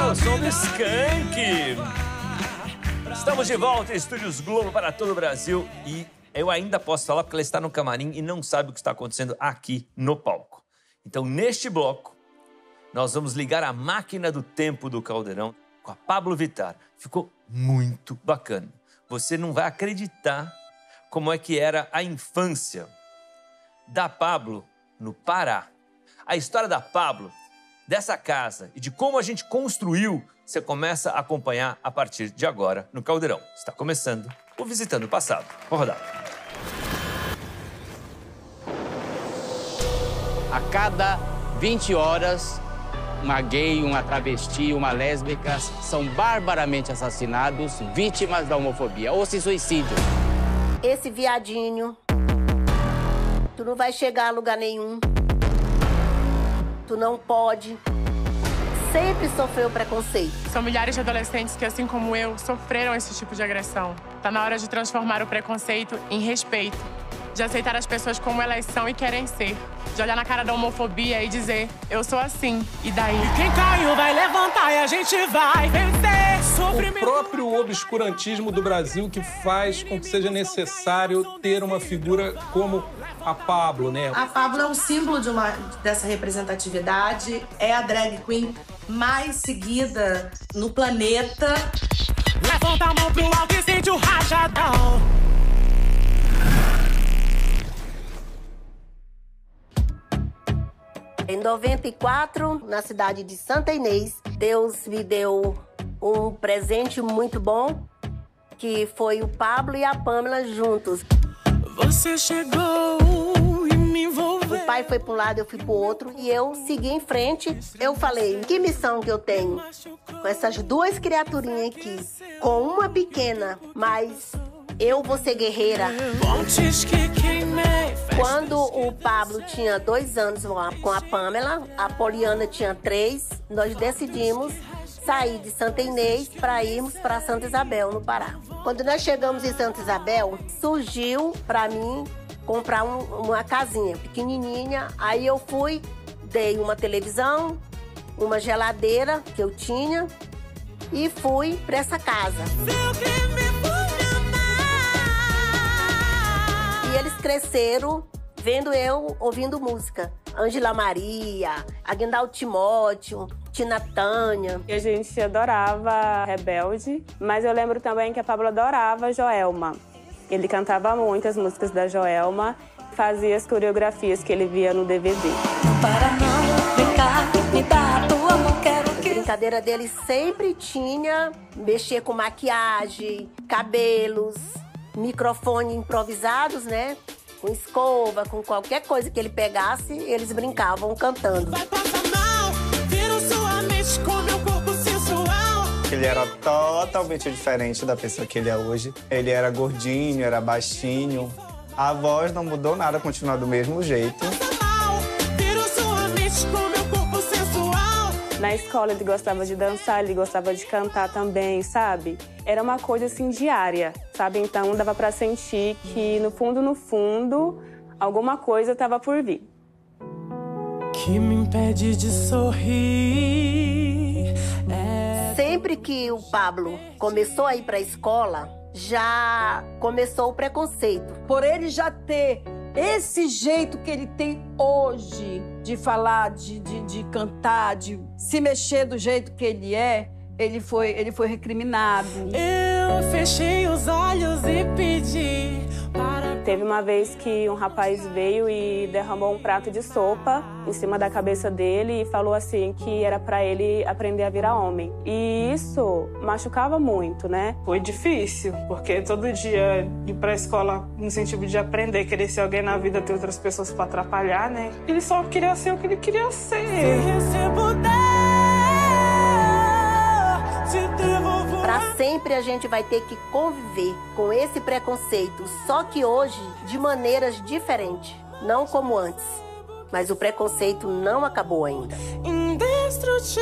o som do Skank. Estamos de volta em Estúdios Globo para todo o Brasil e eu ainda posso falar porque ela está no camarim e não sabe o que está acontecendo aqui no palco. Então, neste bloco, nós vamos ligar a máquina do tempo do Caldeirão com a Pabllo Vittar. Ficou muito bacana. Você não vai acreditar como é que era a infância da Pabllo no Pará. A história da Pabllo, dessa casa e de como a gente construiu, você começa a acompanhar a partir de agora no Caldeirão. Está começando o Visitando o Passado. Vou rodar. A cada 20 horas, uma gay, uma travesti, uma lésbica são barbaramente assassinados, vítimas da homofobia ou se suicidam. Esse viadinho, tu não vai chegar a lugar nenhum. Tu não pode. Sempre sofreu preconceito. São milhares de adolescentes que, assim como eu, sofreram esse tipo de agressão. Tá na hora de transformar o preconceito em respeito. De aceitar as pessoas como elas são e querem ser. De olhar na cara da homofobia e dizer, eu sou assim, e daí? E quem caiu vai levantar e a gente vai vencer. O próprio obscurantismo do Brasil que faz com que seja necessário ter uma figura como a Pabllo, né? A Pabllo é um símbolo dessa representatividade, é a drag queen mais seguida no planeta. Levanta a mão pro alto e sente o rajadão. Em 94, na cidade de Santa Inês, Deus me deu um presente muito bom, que foi o Pabllo e a Pamela juntos. Você chegou e me envolveu. O pai foi para um lado, eu fui para o outro, e eu segui em frente. Eu falei, que missão que eu tenho com essas duas criaturinhas aqui, com uma pequena, mas eu vou ser guerreira. Quando o Pabllo tinha 2 anos com a Pamela, a Poliana tinha 3, nós decidimos sair de Santa Inês para irmos para Santa Isabel, no Pará. Quando nós chegamos em Santa Isabel, surgiu para mim comprar uma casinha pequenininha. Aí eu fui, dei uma televisão, uma geladeira que eu tinha e fui para essa casa. E eles cresceram vendo eu ouvindo música. Ângela Maria, Aguinaldo Timóteo, Tina Tânia. A gente adorava Rebelde, mas eu lembro também que a Pabllo adorava Joelma. Ele cantava muitas músicas da Joelma, fazia as coreografias que ele via no DVD. Para não brincar, me dá a tua mão, quero que... A brincadeira dele sempre tinha mexer com maquiagem, cabelos, microfone improvisados, né? Com escova, com qualquer coisa que ele pegasse, eles brincavam cantando. Vai passar mal, vira sua mente com meu corpo sensual. Ele era totalmente diferente da pessoa que ele é hoje. Ele era gordinho, era baixinho. A voz não mudou nada, continua do mesmo jeito. Na escola ele gostava de dançar, ele gostava de cantar também, sabe? Era uma coisa assim diária, sabe? Então dava pra sentir que no fundo, alguma coisa tava por vir. Que me impede de sorrir. Sempre que o Pabllo começou a ir pra escola, já começou o preconceito. Por ele já ter esse jeito que ele tem hoje de falar, de cantar, de se mexer do jeito que ele é, ele foi recriminado. Eu fechei os olhos e pedi para... Teve uma vez que um rapaz veio e derramou um prato de sopa em cima da cabeça dele e falou assim que era pra ele aprender a virar homem. E isso machucava muito, né? Foi difícil, porque todo dia ir pra escola no sentido de aprender, querer ser alguém na vida, ter outras pessoas pra atrapalhar, né? Ele só queria ser o que ele queria ser. Para sempre a gente vai ter que conviver com esse preconceito, só que hoje de maneiras diferentes, não como antes. Mas o preconceito não acabou ainda. Indestrutível.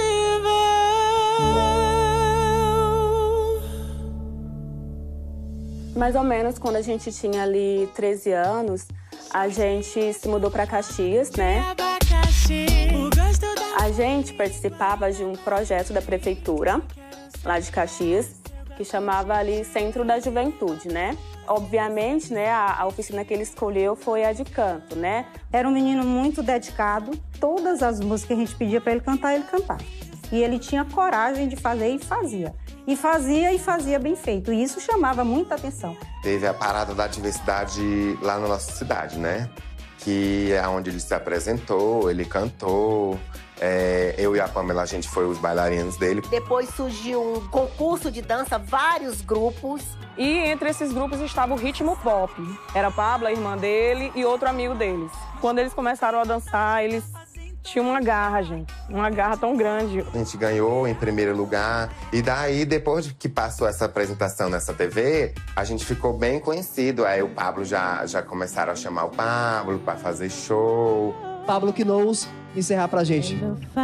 Mais ou menos quando a gente tinha ali 13 anos, a gente se mudou para Caxias, né? A gente participava de um projeto da prefeitura, lá de Caxias, que chamava ali Centro da Juventude, né? Obviamente, né, a oficina que ele escolheu foi a de canto, né? Era um menino muito dedicado. Todas as músicas que a gente pedia para ele cantava. E ele tinha coragem de fazer e fazia. E fazia bem feito. E isso chamava muita atenção. Teve a parada da diversidade lá na nossa cidade, né? Que é onde ele se apresentou, ele cantou. Eu e a Pamela, a gente foi os bailarinos dele. Depois surgiu um concurso de dança, vários grupos. E entre esses grupos estava o ritmo pop. Era Pablo, a irmã dele, e outro amigo deles. Quando eles começaram a dançar, eles tinham uma garra, gente. Uma garra tão grande. A gente ganhou em primeiro lugar. E daí, depois que passou essa apresentação nessa TV, a gente ficou bem conhecido. Aí o Pablo já começaram a chamar o Pablo para fazer show. Pablo Knowles encerrar pra gente.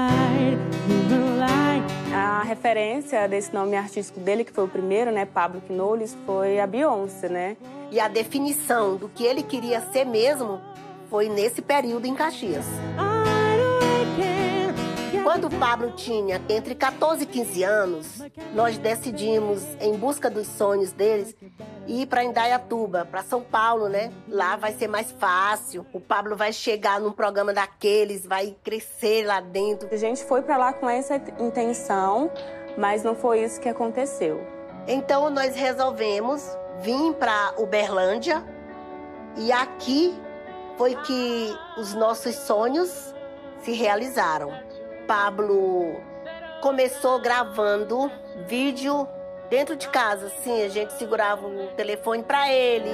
A referência desse nome artístico dele, que foi o primeiro, né, Pablo Knowles, foi a Beyoncé, né? E a definição do que ele queria ser mesmo foi nesse período em Caxias. Quando o Pablo tinha entre 14 e 15 anos, nós decidimos, em busca dos sonhos deles, ir para Indaiatuba, para São Paulo, né? Lá vai ser mais fácil. O Pablo vai chegar num programa daqueles, vai crescer lá dentro. A gente foi para lá com essa intenção, mas não foi isso que aconteceu. Então nós resolvemos vir para Uberlândia e aqui foi que os nossos sonhos se realizaram. Pablo começou gravando vídeo dentro de casa, assim, a gente segurava um telefone para ele.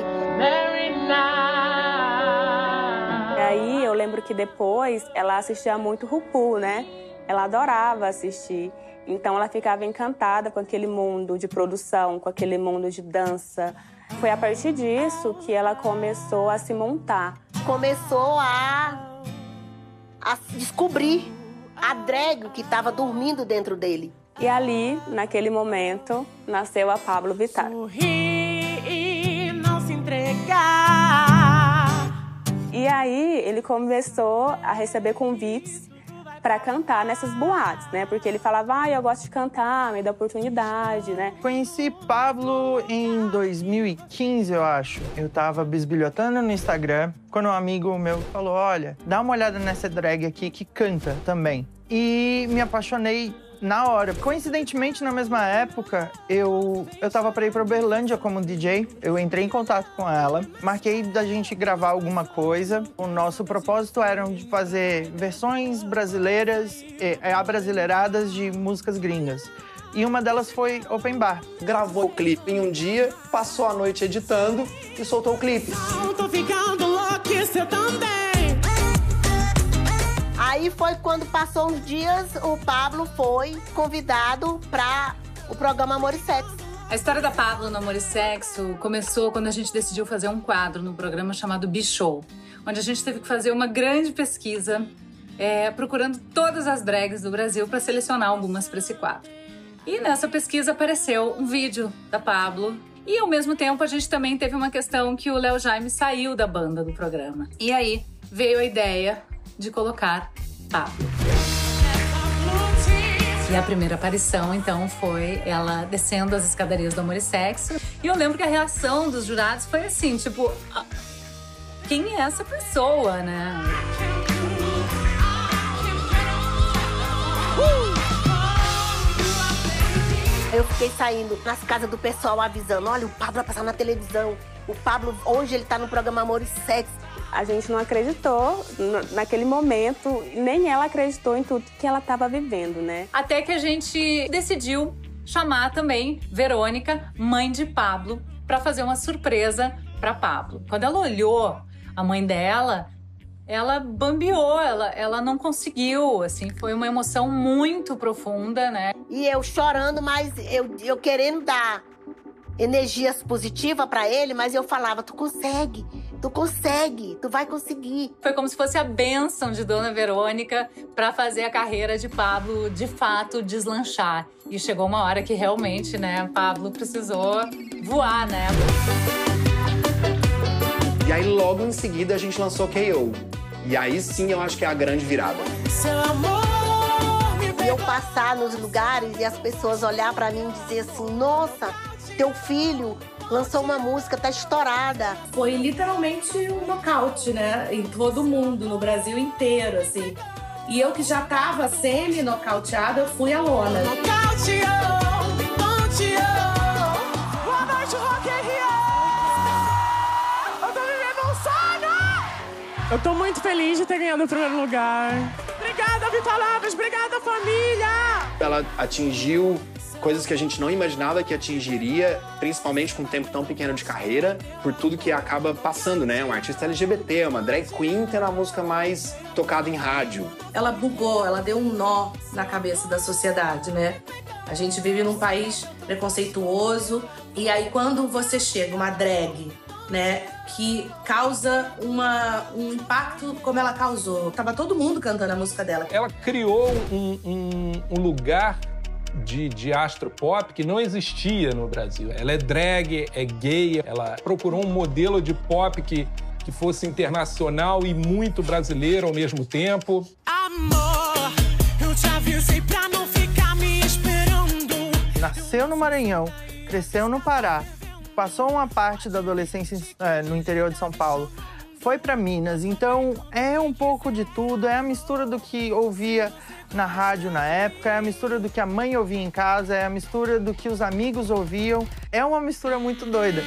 E aí eu lembro que depois ela assistia muito RuPaul, né? Ela adorava assistir. Então ela ficava encantada com aquele mundo de produção, com aquele mundo de dança. Foi a partir disso que ela começou a se montar. Começou a descobrir a drag que estava dormindo dentro dele. E ali, naquele momento, nasceu a Pabllo Vittar. Sorrir, não se entregar. E aí, ele começou a receber convites para cantar nessas boates, né? Porque ele falava, eu gosto de cantar, me dá oportunidade, né? Conheci Pablo em 2015, eu acho. Eu tava bisbilhotando no Instagram, quando um amigo meu falou, olha, dá uma olhada nessa drag aqui que canta também. E me apaixonei na hora. Coincidentemente, na mesma época, eu tava pra ir pra Uberlândia como DJ. Eu entrei em contato com ela, marquei da gente gravar alguma coisa. O nosso propósito era de fazer versões brasileiras, abrasileiradas de músicas gringas. E uma delas foi Open Bar. Gravou o clipe em um dia, passou a noite editando e soltou o clipe. Não tô ficando louco, isso eu também. Aí foi quando passou uns dias, o Pablo foi convidado para o programa Amor e Sexo. A história da Pablo no Amor e Sexo começou quando a gente decidiu fazer um quadro no programa chamado B-Show, onde a gente teve que fazer uma grande pesquisa procurando todas as drags do Brasil para selecionar algumas para esse quadro. E nessa pesquisa apareceu um vídeo da Pablo e, ao mesmo tempo, a gente também teve uma questão que o Léo Jaime saiu da banda do programa. E aí veio a ideia de colocar Pablo. E a primeira aparição, então, foi ela descendo as escadarias do Amor e Sexo. E eu lembro que a reação dos jurados foi assim, tipo... Quem é essa pessoa, né? Eu fiquei saindo nas casas do pessoal avisando, olha, o Pablo vai passar na televisão. O Pablo, hoje ele tá no programa Amor e Sexo. A gente não acreditou naquele momento, nem ela acreditou em tudo que ela estava vivendo, né? Até que a gente decidiu chamar também Verônica, mãe de Pablo, para fazer uma surpresa para Pablo. Quando ela olhou a mãe dela, ela bambeou, ela não conseguiu, assim, foi uma emoção muito profunda, né? E eu chorando, mas eu querendo dar energias positivas para ele, mas eu falava, tu consegue, tu vai conseguir. Foi como se fosse a bênção de Dona Verônica para fazer a carreira de Pablo, de fato, deslanchar. E chegou uma hora que realmente, né, Pablo precisou voar, né? E aí, logo em seguida, a gente lançou K.O. E aí sim, eu acho que é a grande virada. Seu amor passar nos lugares e as pessoas olhar pra mim e dizer assim, nossa, teu filho lançou uma música, tá estourada. Foi literalmente um nocaute, né? Em todo mundo, no Brasil inteiro, assim. E eu que já tava semi-nocauteada, eu fui a lona. Boa noite, Rock in Rio! Eu tô vivendo um sonho! Eu tô muito feliz de ter ganhado o primeiro lugar. Obrigada, Vitor Laves! Obrigada, família! Ela atingiu coisas que a gente não imaginava que atingiria, principalmente com um tempo tão pequeno de carreira, por tudo que acaba passando, né? Um artista LGBT, uma drag queen, tendo a música mais tocada em rádio. Ela bugou, ela deu um nó na cabeça da sociedade, né? A gente vive num país preconceituoso, e aí quando você chega, uma drag, né, que causa um impacto como ela causou. Tava todo mundo cantando a música dela. Ela criou um lugar de astropop que não existia no Brasil. Ela é drag, é gay, ela procurou um modelo de pop que fosse internacional e muito brasileiro ao mesmo tempo. Amor, eu te avisei pra não ficar me esperando. Nasceu no Maranhão, cresceu no Pará, passou uma parte da adolescência no interior de São Paulo, foi para Minas, então é um pouco de tudo, é a mistura do que ouvia na rádio na época, é a mistura do que a mãe ouvia em casa, é a mistura do que os amigos ouviam, é uma mistura muito doida.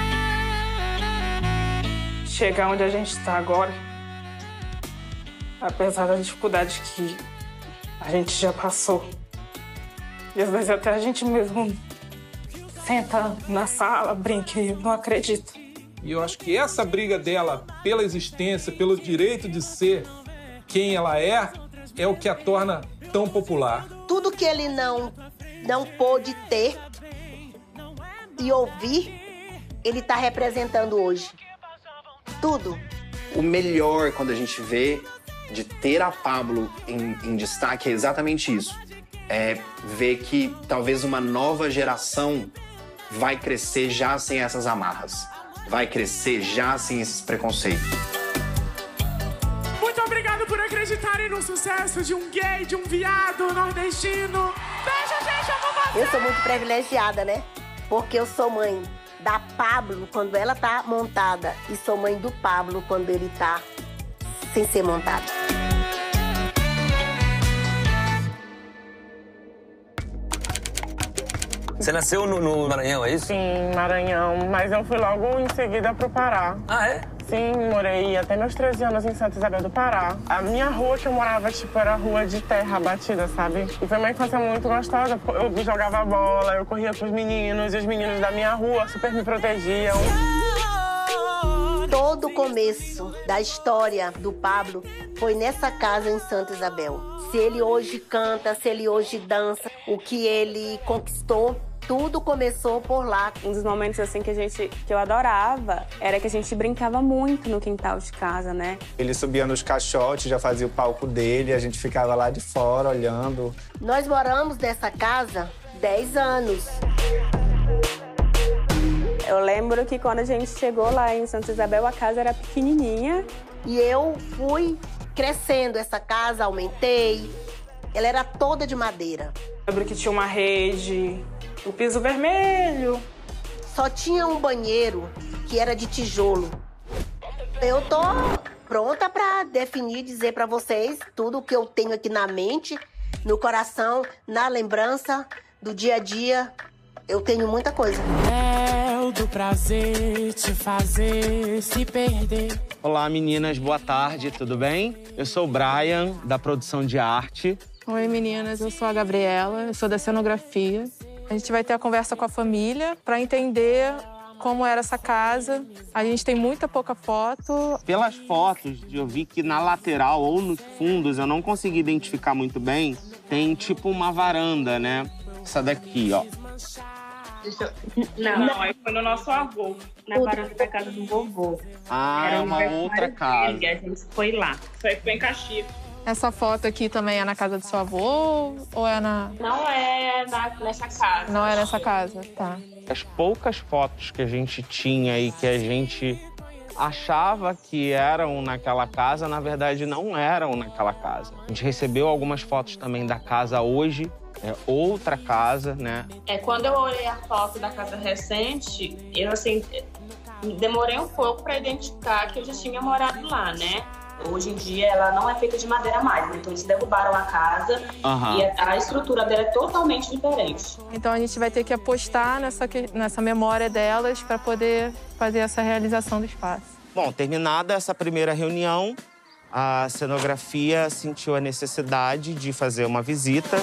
Chegar onde a gente está agora, apesar da dificuldade que a gente já passou, e às vezes até a gente mesmo senta na sala, brinca e não acredita. E eu acho que essa briga dela pela existência, pelo direito de ser quem ela é o que a torna tão popular. Tudo que ele não pôde ter e ouvir, ele tá representando hoje. Tudo. O melhor quando a gente vê de ter a Pabllo em destaque é exatamente isso. É ver que talvez uma nova geração vai crescer já sem essas amarras. Vai crescer já sem esses preconceitos. Muito obrigado por acreditarem no sucesso de um gay, de um viado nordestino. Beijo, gente, amo você! Eu sou muito privilegiada, né? Porque eu sou mãe da Pabllo quando ela tá montada e sou mãe do Pablo quando ele tá sem ser montado. Você nasceu no Maranhão, é isso? Sim, Maranhão, mas eu fui logo em seguida pro Pará. Ah, é? Sim, morei até meus 13 anos em Santa Isabel do Pará. A minha rua que eu morava, era rua de terra batida, sabe? E foi uma infância muito gostosa. Eu jogava bola, eu corria com os meninos, e os meninos da minha rua super me protegiam. Todo o começo da história do Pablo foi nessa casa em Santa Isabel. Se ele hoje canta, se ele hoje dança, o que ele conquistou, tudo começou por lá. Um dos momentos assim que eu adorava era que a gente brincava muito no quintal de casa, né? Ele subia nos caixotes, já fazia o palco dele, a gente ficava lá de fora olhando. Nós moramos nessa casa 10 anos. Eu lembro que quando a gente chegou lá em Santa Isabel, a casa era pequenininha. E eu fui crescendo essa casa, aumentei. Ela era toda de madeira. Eu lembro que tinha uma rede, o piso vermelho. Só tinha um banheiro que era de tijolo. Eu tô pronta pra definir, dizer pra vocês tudo o que eu tenho aqui na mente, no coração, na lembrança do dia a dia. Eu tenho muita coisa. É o do prazer te fazer se perder. Olá, meninas, boa tarde, tudo bem? Eu sou o Brian, da produção de arte. Oi, meninas, eu sou a Gabriela, eu sou da cenografia. A gente vai ter a conversa com a família para entender como era essa casa. A gente tem muita pouca foto. Pelas fotos, eu vi que na lateral ou nos fundos, eu não consegui identificar muito bem, tem tipo uma varanda, né? Essa daqui, ó. Não, aí foi no nosso avô, na varanda da casa do vovô. Ah, é uma outra casa. A gente foi lá. Isso aí foi em Caxias. Essa foto aqui também é na casa do seu avô ou é na... Não é nessa casa. Não é nessa casa, tá. As poucas fotos que a gente tinha e que a gente achava que eram naquela casa, na verdade não eram naquela casa. A gente recebeu algumas fotos também da casa hoje, é outra casa, né? Quando eu olhei a foto da casa recente, eu assim, demorei um pouco para identificar que eu já tinha morado lá, né? Hoje em dia ela não é feita de madeira mais, então eles derrubaram a casa e a estrutura dela é totalmente diferente. Então a gente vai ter que apostar nessa memória delas para poder fazer essa realização do espaço. Bom, terminada essa primeira reunião, a cenografia sentiu a necessidade de fazer uma visita.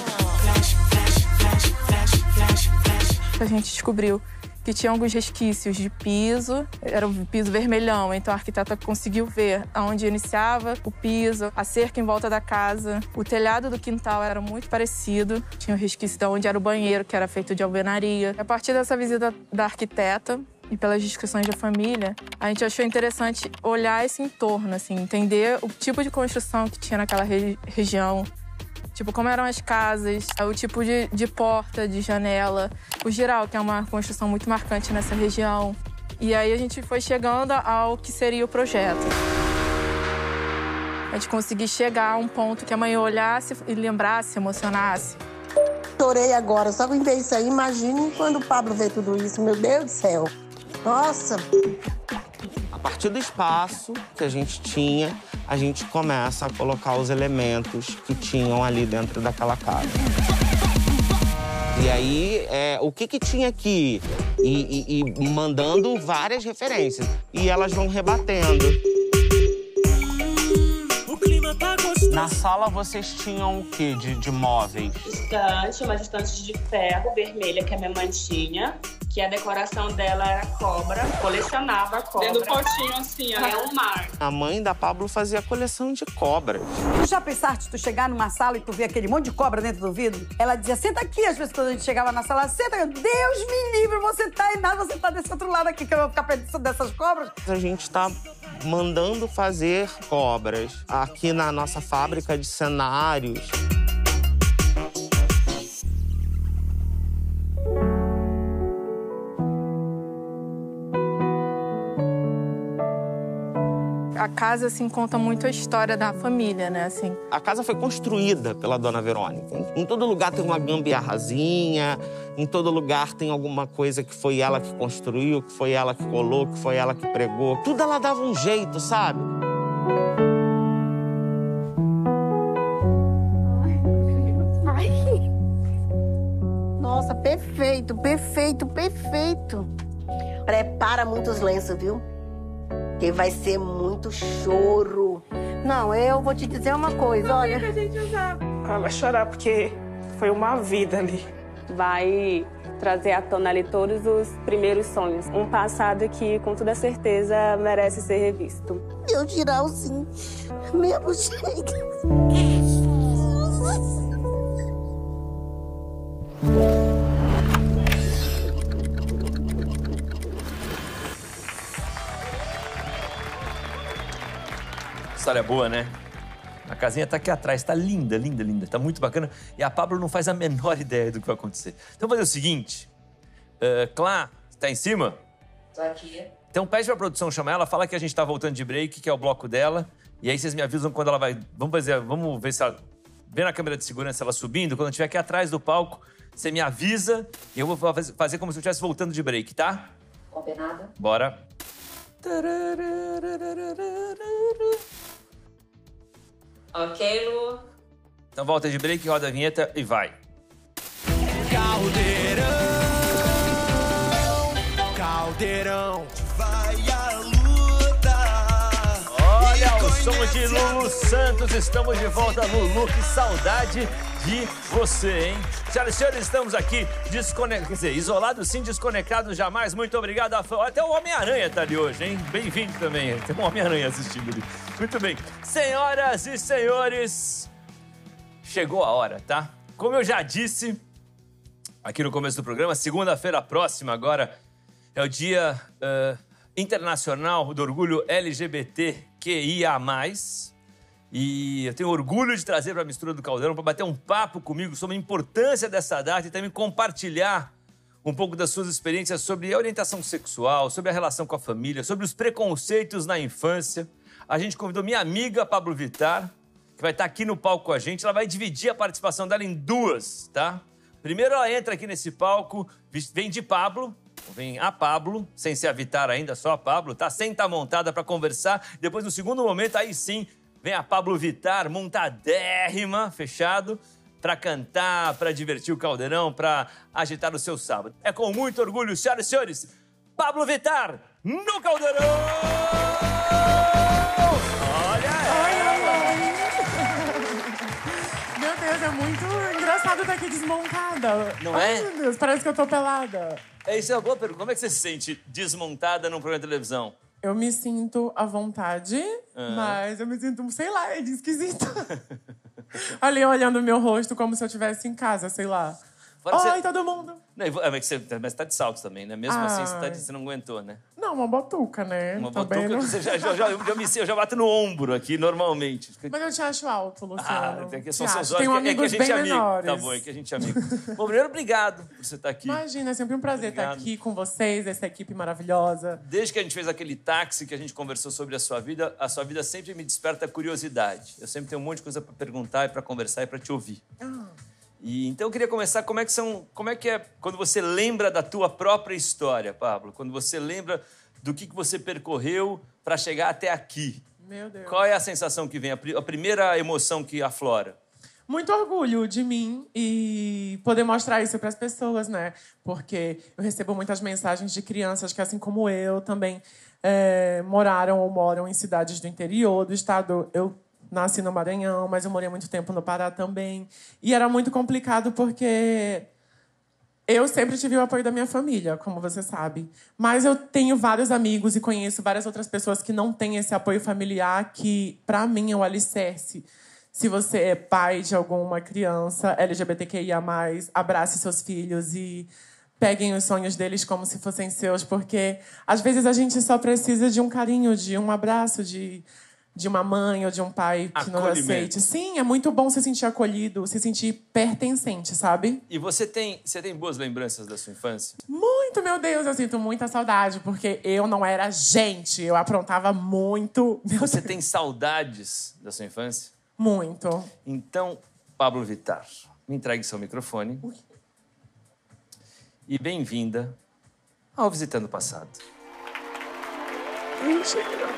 A gente descobriu que tinha alguns resquícios de piso, era um piso vermelhão, então a arquiteta conseguiu ver aonde iniciava o piso, a cerca em volta da casa, o telhado do quintal era muito parecido, tinha o resquício de onde era o banheiro, que era feito de alvenaria. A partir dessa visita da arquiteta e pelas descrições da família, a gente achou interessante olhar esse entorno, assim, entender o tipo de construção que tinha naquela região, tipo, como eram as casas, o tipo de porta, de janela, o giral, que é uma construção muito marcante nessa região. E aí a gente foi chegando ao que seria o projeto. A gente conseguir chegar a um ponto que a mãe olhasse e lembrasse, se emocionasse. Chorei agora, só com ver isso aí, imagine quando o Pablo vê tudo isso, meu Deus do céu. Nossa! A partir do espaço que a gente tinha, a gente começa a colocar os elementos que tinham ali dentro daquela casa. E aí, o que tinha aqui? E mandando várias referências. E elas vão rebatendo. Na sala, vocês tinham o quê de móveis? Uma estante de ferro vermelha que a minha mãe tinha. Que a decoração dela era cobra, colecionava cobra. Dentro do potinho, assim, ó. É um mar. A mãe da Pablo fazia coleção de cobras. Tu já pensaste tu chegar numa sala e tu ver aquele monte de cobra dentro do vidro? Ela dizia, senta aqui. Às vezes, quando a gente chegava na sala, senta. Deus me livre, você tá e nada, você tá desse outro lado aqui, que eu vou ficar perto dessas cobras. A gente tá mandando fazer cobras aqui na nossa fábrica de cenários. A casa, assim, conta muito a história da família, né, assim. A casa foi construída pela Dona Verônica. Em todo lugar tem uma gambiarrazinha, em todo lugar tem alguma coisa que foi ela que construiu, que foi ela que colou, que foi ela que pregou. Tudo ela dava um jeito, sabe? Nossa, perfeito, perfeito, perfeito. Prepara muitos lenços, viu? Que vai ser muito choro. Não, eu vou te dizer uma coisa, olha. Que a gente usava. Ela vai chorar porque foi uma vida ali. Vai trazer à tona ali todos os primeiros sonhos. Um passado que, com toda certeza, merece ser revisto. Eu tirar o sim, mesmo jeito. História boa, né? A casinha tá aqui atrás, tá linda, linda, linda. Tá muito bacana. E a Pablo não faz a menor ideia do que vai acontecer. Então, vamos fazer o seguinte. Clá, tá em cima? Tô aqui. Então, pede pra produção chamar ela, fala que a gente tá voltando de break, que é o bloco dela. E aí, vocês me avisam quando ela vai... Vamos ver se ela... Vê na câmera de segurança ela subindo. Quando eu estiver aqui atrás do palco, você me avisa. E eu vou fazer como se eu estivesse voltando de break, tá? Combinado. Bora. Ok, Lu? Então volta de break, roda a vinheta e vai. Caldeirão, vai a luta. Olha o som de Lulu Santos, estamos de volta, Lulu, que saudade de você, hein? Senhoras e senhores, estamos aqui desconectados, quer dizer, isolados sim, desconectados jamais. Muito obrigado. Até o Homem-Aranha tá ali hoje, hein? Bem-vindo também. Tem um Homem-Aranha assistindo ali. Muito bem. Senhoras e senhores, chegou a hora, tá? Como eu já disse aqui no começo do programa, segunda-feira próxima agora é o Dia Internacional do Orgulho LGBTQIA+. E eu tenho orgulho de trazer para a Mistura do Caldeirão para bater um papo comigo sobre a importância dessa data e também compartilhar um pouco das suas experiências sobre a orientação sexual, sobre a relação com a família, sobre os preconceitos na infância. A gente convidou minha amiga Pablo Vittar, que vai estar aqui no palco com a gente. Ela vai dividir a participação dela em duas, tá? Primeiro ela entra aqui nesse palco, vem de Pablo, vem a Pablo, sem ser a Vittar ainda, só a Pablo, tá? Sem estar montada para conversar. Depois, no segundo momento, aí sim, vem a Pablo Vittar, montadérrima, fechado, para cantar, para divertir o caldeirão, para agitar o seu sábado. É com muito orgulho, senhoras e senhores, Pablo Vittar no caldeirão! Olha ela! Meu Deus, é muito engraçado estar aqui desmontada. Não Ai, é? meu Deus, parece que eu tô pelada. Isso é uma boa pergunta. Como é que você se sente desmontada num programa de televisão? Eu me sinto à vontade, mas eu me sinto, sei lá, é esquisito. Ali olhando o meu rosto como se eu estivesse em casa, sei lá. Oi, todo mundo! Não, mas você tá de salto também, né? Mesmo assim, você não aguentou, né? Não, uma botuca, né? Uma Também botuca, não... eu já bato no ombro aqui, normalmente. Mas eu te acho alto, Luciano. São seus olhos, Tenho amigos que a gente bem é amigo. menores. Tá bom, é que a gente é amigo. Bom, primeiro, obrigado por você estar aqui. Imagina, é sempre um prazer estar aqui com vocês, essa equipe maravilhosa. Desde que a gente fez aquele táxi que a gente conversou sobre a sua vida sempre me desperta curiosidade. Eu sempre tenho um monte de coisa para perguntar e para conversar e para te ouvir. E então eu queria começar, como é que é quando você lembra da tua própria história, Pablo? Quando você lembra do que você percorreu para chegar até aqui? Meu Deus. Qual é a sensação que vem, a primeira emoção que aflora? Muito orgulho de mim e poder mostrar isso para as pessoas, né? Porque eu recebo muitas mensagens de crianças que, assim como eu, também moraram ou moram em cidades do interior do estado. Eu nasci no Maranhão, mas eu morei muito tempo no Pará também. E era muito complicado porque eu sempre tive o apoio da minha família, como você sabe. Mas eu tenho vários amigos e conheço várias outras pessoas que não têm esse apoio familiar, que, para mim, é o alicerce. Se você é pai de alguma criança LGBTQIA+, abrace seus filhos e peguem os sonhos deles como se fossem seus, porque, às vezes, a gente só precisa de um carinho, de um abraço, de uma mãe ou de um pai que nos aceite. Sim, é muito bom se sentir acolhido, se sentir pertencente, sabe? E você tem boas lembranças da sua infância? Muito, meu Deus, eu sinto muita saudade, porque eu não era gente, eu aprontava muito. Você tem saudades da sua infância? Muito. Então, Pablo Vittar, me entregue seu microfone. E bem-vinda ao Visitando o Passado. Mentira.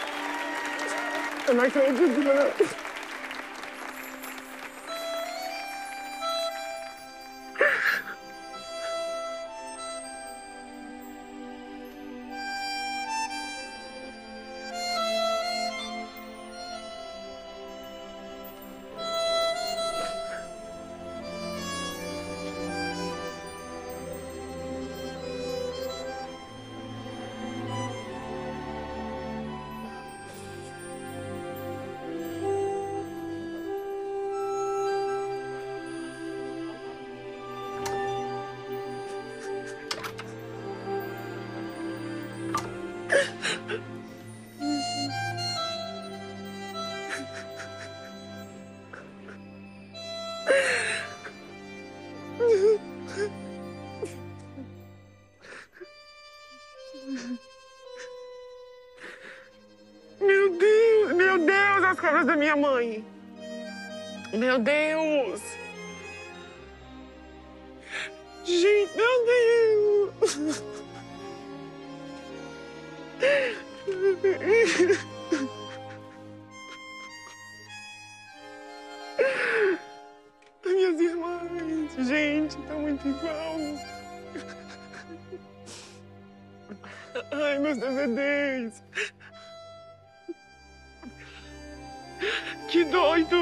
Eu não acredito, não. Meu Deus, as cobras da minha mãe. Meu Deus. Gente, meu Deus. Minhas irmãs, gente, tá muito igual. Ai, meus DVDs. Que doido!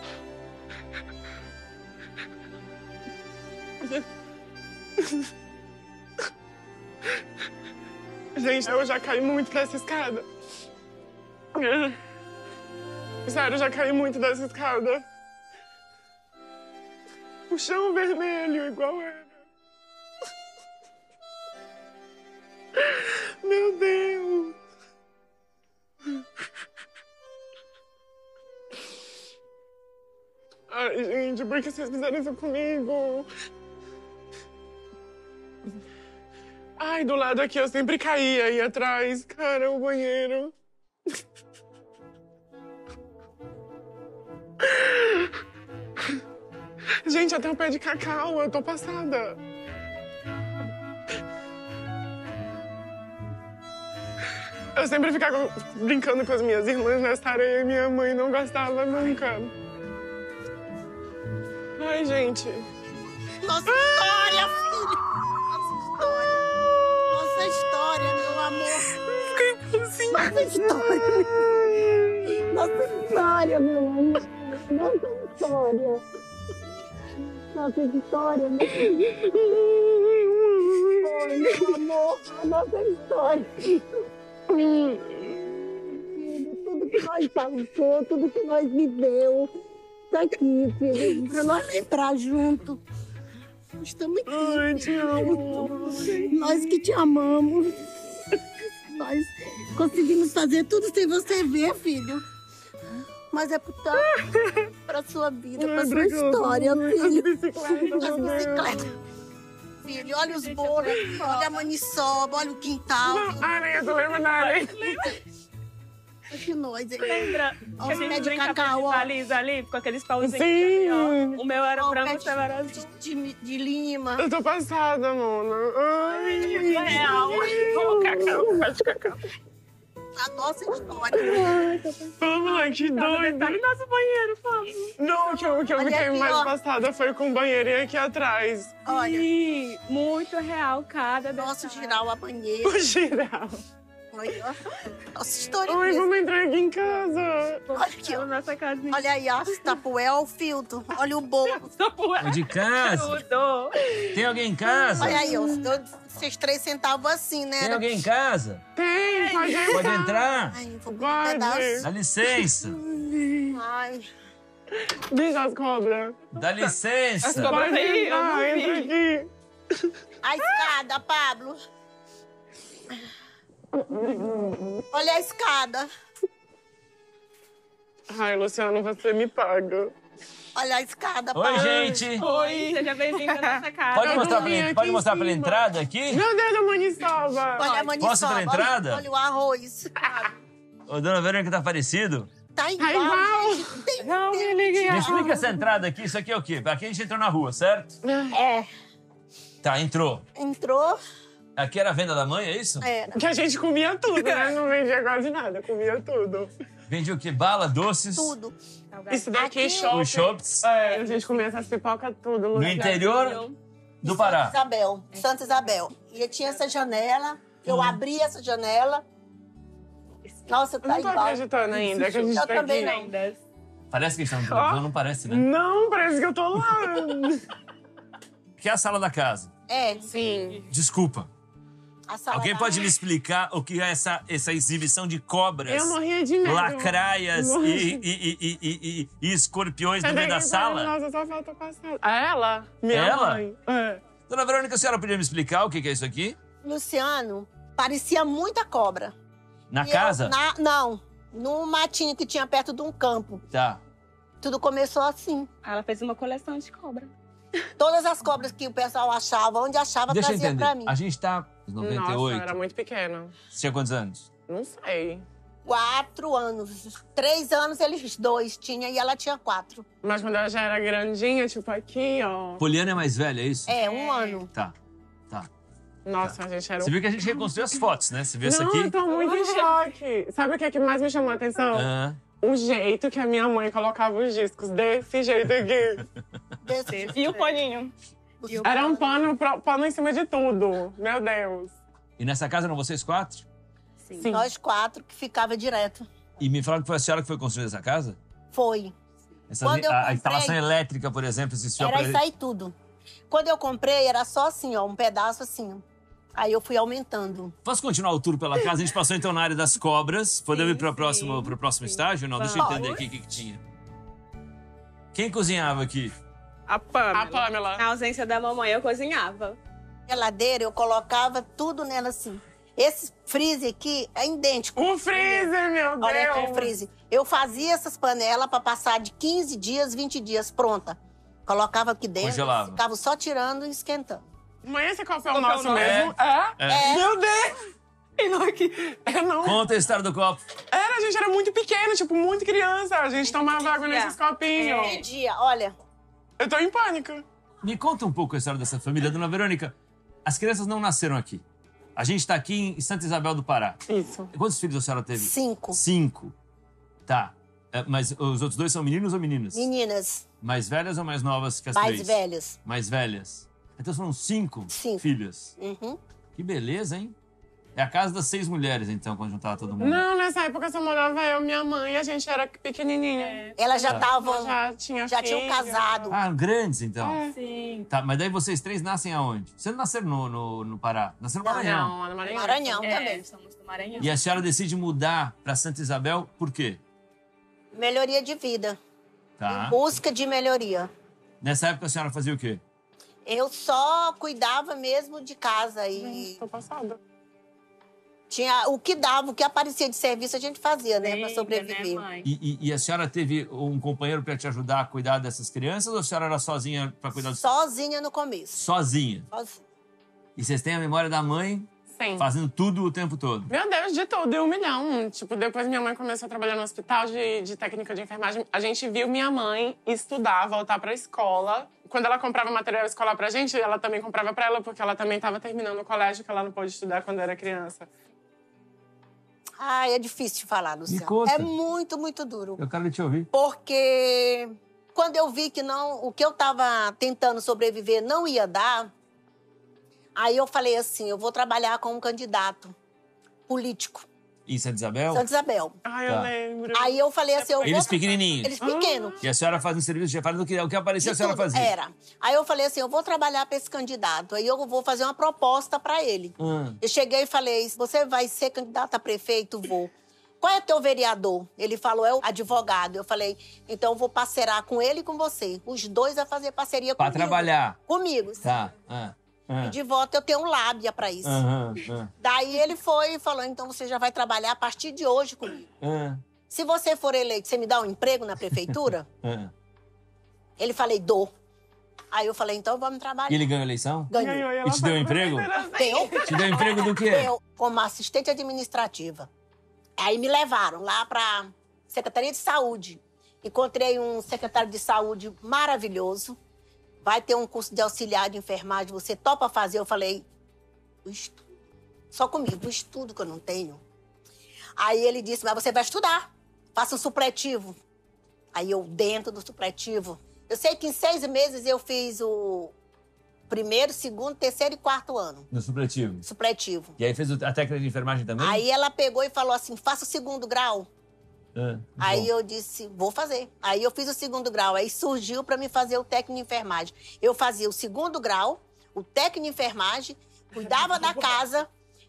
Gente, eu já caí muito dessa escada. Sério, eu já caí muito dessa escada. O chão vermelho, igual era. Meu Deus! Ai, gente, por que vocês fizeram isso comigo? Ai, do lado aqui eu sempre caía aí atrás. Cara, o banheiro. Gente, até o pé de cacau, eu tô passada. Eu sempre ficava brincando com as minhas irmãs nessa areia e minha mãe não gostava nunca. Ai, gente. Nossa história, filho! Nossa história, meu amor! Nossa história! Nossa história, meu amor! Nossa história! Nossa história, meu amor! Nossa história! Filho, tudo que nós passou, tudo que nós viveu, tá aqui, filho, pra nós lembrar junto. Nós estamos aqui. Ai, te amo. Nós que te amamos. Nós conseguimos fazer tudo sem você ver, filho. Mas é pra sua vida, pra sua história, filho. As bicicletas. Filho, olha os bolos, olha a maniçoba, olha o quintal. Areia, tu lembra da areia? Aqui nós, hein? Lembra que a gente brincava cacau, de ó. baliza ali, com aqueles pauzinhos? Sim. Ó. O meu era branco, o seu era azul. De lima. Eu tô passada, mona. Ai, real. O cacau, faz cacau. A nossa história. Ai, que doido. Tá no nosso banheiro, Pablo. Não, o que eu fiquei aqui, mais ó. passada foi com o banheirinho aqui atrás. Olha. Sim, muito real cada Nosso giral a banheiro. O giral. Olha, ó. Nossa história Ai, mesmo. vamos entrar aqui em casa. Olha aqui, ó. Nossa casinha. Olha aí, ó. Tapué, ó, o filtro. Olha o bolo. É de casa? Tudo. Tem alguém em casa? Olha aí, ó. Vocês 3 centavos assim, né? Tem alguém em casa? Tem, pode entrar. Pode entrar? Ai, vou comer um pedaço. Dá licença. Ai. Deixa as cobras. Dá licença. As cobras aí, eu não entra vi. aqui. A escada, Pablo. Olha a escada. Ai, Luciano, você me paga. Olha a escada, Oi, Pablo. gente. Oi, seja bem-vindo à nossa casa. Pode mostrar pela entrada aqui? Meu Deus, a maniçoba. Olha a maniçoba. Posso pela entrada? Olha o arroz. Ô, dona Verônica, tá parecido? Tá igual. Tá igual. Gente. Não, me ligue. Me explica essa entrada aqui. Isso aqui é o quê? Aqui a gente entrou na rua, certo? É. Tá, entrou. Entrou. Aqui era a venda da mãe, é isso? Era. Que a gente comia tudo, né? Não vendia quase nada, comia tudo. Vendia o quê? Bala, doces? Tudo. Isso daqui é Aqui. shopping. Os shops? É, a gente comia essas pipocas tudo. No Luciano. interior do Pará. Santa Isabel. E tinha essa janela. Eu abri essa janela. Nossa, Eu tá não tô igual. acreditando ainda que a gente Eu tá também aqui. não. Parece que a gente tá no televisão, não parece, né? Não, parece que eu tô lá. Que é a sala da casa. É. Sim. Desculpa. A sala Alguém da- pode me explicar o que é essa exibição de cobras, Eu morria de medo. lacraias Morria. e escorpiões no Você meio tem da que sala? falar, Nossa, só falta passar. Ela? Minha Ela? mãe. É. Dona Verônica, a senhora podia me explicar o que é isso aqui? Luciano, parecia muita cobra. Na E casa? Não, num matinho que tinha perto de um campo. Tá. Tudo começou assim. Ela fez uma coleção de cobra. Todas as cobras que o pessoal achava, onde achava, Deixa eu trazia entender. pra mim. A gente tá em 98. Nossa, eu era muito pequena. Você tinha quantos anos? Não sei. 4 anos. 3 anos, eles 2 tinham e ela tinha 4. Mas quando ela já era grandinha, tipo aqui, ó. Poliana é mais velha, é isso? É, 1 ano. Tá. Tá. Nossa, a gente era Você viu que a gente reconstruiu as fotos, né? Você viu isso Não, aqui? eu tô muito em choque. Sabe o que é que mais me chamou a atenção? Ah. O jeito que a minha mãe colocava os discos. Desse jeito aqui. E o paninho? Era um pano em cima de tudo. Meu Deus. E nessa casa eram vocês 4? Sim. Nós 4 que ficava direto. E me falaram que foi a senhora que foi construir essa casa? Foi. Essa, Quando eu a comprei, instalação elétrica, por exemplo, existiu Era isso aí tudo. Quando eu comprei, era só assim, ó, um pedaço assim. Ó. Aí eu fui aumentando. Posso continuar o tour pela casa? A gente passou então na área das cobras. Podemos ir pro próximo estágio? Não, deixa eu entender aqui o que tinha. Quem cozinhava aqui? A Pamela. A Pamela. Na ausência da mamãe, eu cozinhava. Geladeira, eu colocava tudo nela assim. Esse freezer aqui é idêntico. O freezer, meu Deus! Olha aqui o freezer. Eu fazia essas panelas para passar de 15 dias, 20 dias pronta. Colocava aqui dentro, Congelava. ficava só tirando e esquentando. Mãe, esse copo é o nosso mesmo? É. Meu Deus! E não aqui. Não. Conta a história do copo. A gente era muito pequeno, tipo, muito criança. A gente tomava água nesses copinhos. Que dia, olha. Eu tô em pânico. Me conta um pouco a história dessa família. Dona Verônica, as crianças não nasceram aqui. A gente tá aqui em Santa Isabel do Pará. Isso. Quantos filhos a senhora teve? 5. 5. Tá. Mas os outros 2 são meninos ou meninas? Meninas. Mais velhas ou mais novas que as Mais 3? velhas. Mais velhas. Então foram 5 filhas. Uhum. Que beleza, hein? É a casa das 6 mulheres, então, quando juntava todo mundo. Não, nessa época só morava eu e minha mãe. E a gente era pequenininha. Elas já estavam... tinham casado. Ah, grandes, então. Sim. Tá, mas daí vocês 3 nascem aonde? Vocês não nasceram no Pará? Nasceram no Maranhão. Não, no Maranhão. Maranhão também. Somos do Maranhão. E a senhora decide mudar pra Santa Isabel por quê? Melhoria de vida. Tá. Em busca de melhoria. Nessa época a senhora fazia o quê? Eu só cuidava mesmo de casa e... Tô passada. Tinha o que dava, o que aparecia de serviço a gente fazia, né? Pra sobreviver. E a senhora teve um companheiro pra te ajudar a cuidar dessas crianças ou a senhora era sozinha pra cuidar dos... Sozinha no começo. Sozinha? Sozinha. E vocês têm a memória da mãe Sim. fazendo tudo o tempo todo? Meu Deus, de tudo, deu 1 milhão. Tipo, depois minha mãe começou a trabalhar no hospital de técnica de enfermagem. A gente viu minha mãe estudar, voltar pra escola. Quando ela comprava material escolar pra gente, ela também comprava pra ela, porque ela também tava terminando o colégio, que ela não pôde estudar quando era criança. Ai, é difícil de falar, Luciano. conta. É muito, muito duro. Eu quero te ouvir. Porque quando eu vi que não, o que eu tava tentando sobreviver não ia dar, aí eu falei assim, eu vou trabalhar com um candidato político. Em Santa Isabel? Santa Isabel. Ai, Tá. eu lembro. Aí eu falei assim, eu vou... Eles pequenininhos? Eles pequenos. E a senhora faz um serviço, já faz o que aparecia, a senhora De tudo. fazia? Era. Aí eu falei assim, eu vou trabalhar para esse candidato. Aí eu vou fazer uma proposta para ele. Eu cheguei e falei, você vai ser candidato a prefeito? Vou. Qual é teu vereador? Ele falou, é o advogado. Eu falei, então eu vou parcerar com ele e com você. Os dois a fazer parceria Pra comigo. trabalhar? Comigo, sim. Tá. E de volta eu tenho um lábia para isso. Daí ele foi e falou, então você já vai trabalhar a partir de hoje comigo. Se você for eleito, você me dá um emprego na prefeitura? Ele falei, dou. Aí eu falei, então vamos trabalhar. E ele ganhou a eleição? Ganhou. E te deu um emprego? Deu. Te deu emprego do quê? Deu, como assistente administrativa. Aí me levaram lá pra Secretaria de Saúde. Encontrei um secretário de saúde maravilhoso. Vai ter um curso de auxiliar de enfermagem, você topa fazer? Eu falei, o estudo. Só comigo, o estudo que eu não tenho. Aí ele disse, mas você vai estudar, faça um supletivo. Aí eu, dentro do supletivo, eu sei que em 6 meses eu fiz o 1º, 2º, 3º e 4º ano. No supletivo? Supletivo. E aí fez a técnica de enfermagem também? Aí ela pegou e falou assim, faça o 2º grau. Aí eu disse, vou fazer. Aí eu fiz o 2º grau. Aí surgiu para mim fazer o técnico de enfermagem. Eu fazia o 2º grau, o técnico de enfermagem, cuidava da casa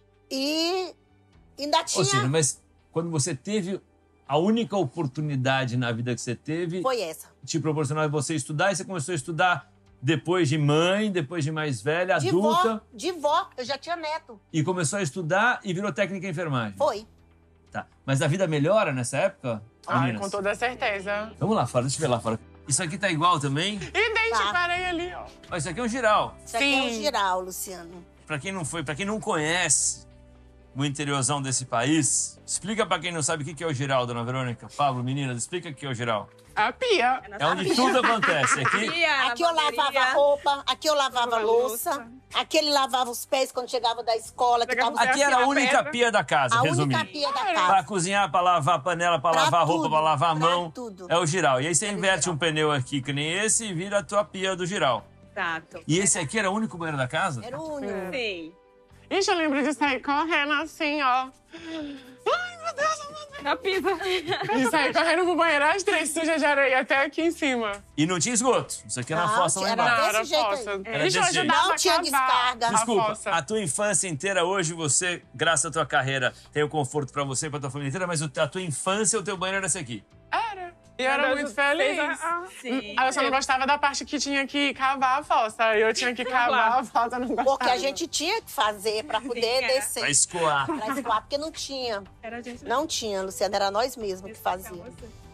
e ainda tinha... Ou seja, mas quando você teve a única oportunidade na vida que você teve... Foi essa. Te proporcionou você estudar e você começou a estudar depois de mãe, depois de mais velha, de adulta. De vó, eu já tinha neto. E começou a estudar e virou técnica em enfermagem. Foi. Tá. Mas a vida melhora nessa época, meninas? Com toda certeza. Vamos lá fora, deixa eu ver lá fora. Isso aqui tá igual também? Idêntico, parei ali, ó. Ó, isso aqui é um giral. Isso aqui é um giral, Luciano. Pra quem não conhece o interiorzão desse país, explica pra quem não sabe o que é o giral, dona Verônica. Pablo, meninas, explica o que é o giral. A pia. É onde tudo acontece. Aqui eu lavava roupa, aqui eu lavava louça, aqui ele lavava os pés quando chegava da escola. Aqui era a única pia da casa, resumindo. A única pia da casa. Pra cozinhar, pra lavar a panela, pra lavar a roupa, pra lavar a mão. Tudo. É o giral. E aí você inverte um pneu aqui que nem esse e vira a tua pia do giral. Exato. E esse aqui era o único banheiro da casa? Era o único. Sim. Ixi, eu lembro de sair correndo assim, ó. Ai, meu Deus, meu Deus. Na pisa. E sair correndo pro banheiro às 3 sujas de areia até aqui em cima. E não tinha esgoto. Isso aqui era uma fossa lá era embaixo. desse jeito fossa. aí. Era desse jeito. Não tinha descarga. Desculpa, a tua infância inteira, hoje você, graças à tua carreira, tem o conforto pra você e pra tua família inteira, mas a tua infância, o teu banheiro era esse aqui. Era. E eu era muito feliz. Sim. Aí eu só não gostava da parte que tinha que cavar a fossa. Aí eu tinha que cavar a fossa, não gostava. Porque a gente tinha que fazer pra poder descer. Pra escoar. Pra escoar, porque não tinha. Era a gente. Não tinha, Luciana, era nós mesmos que fazíamos.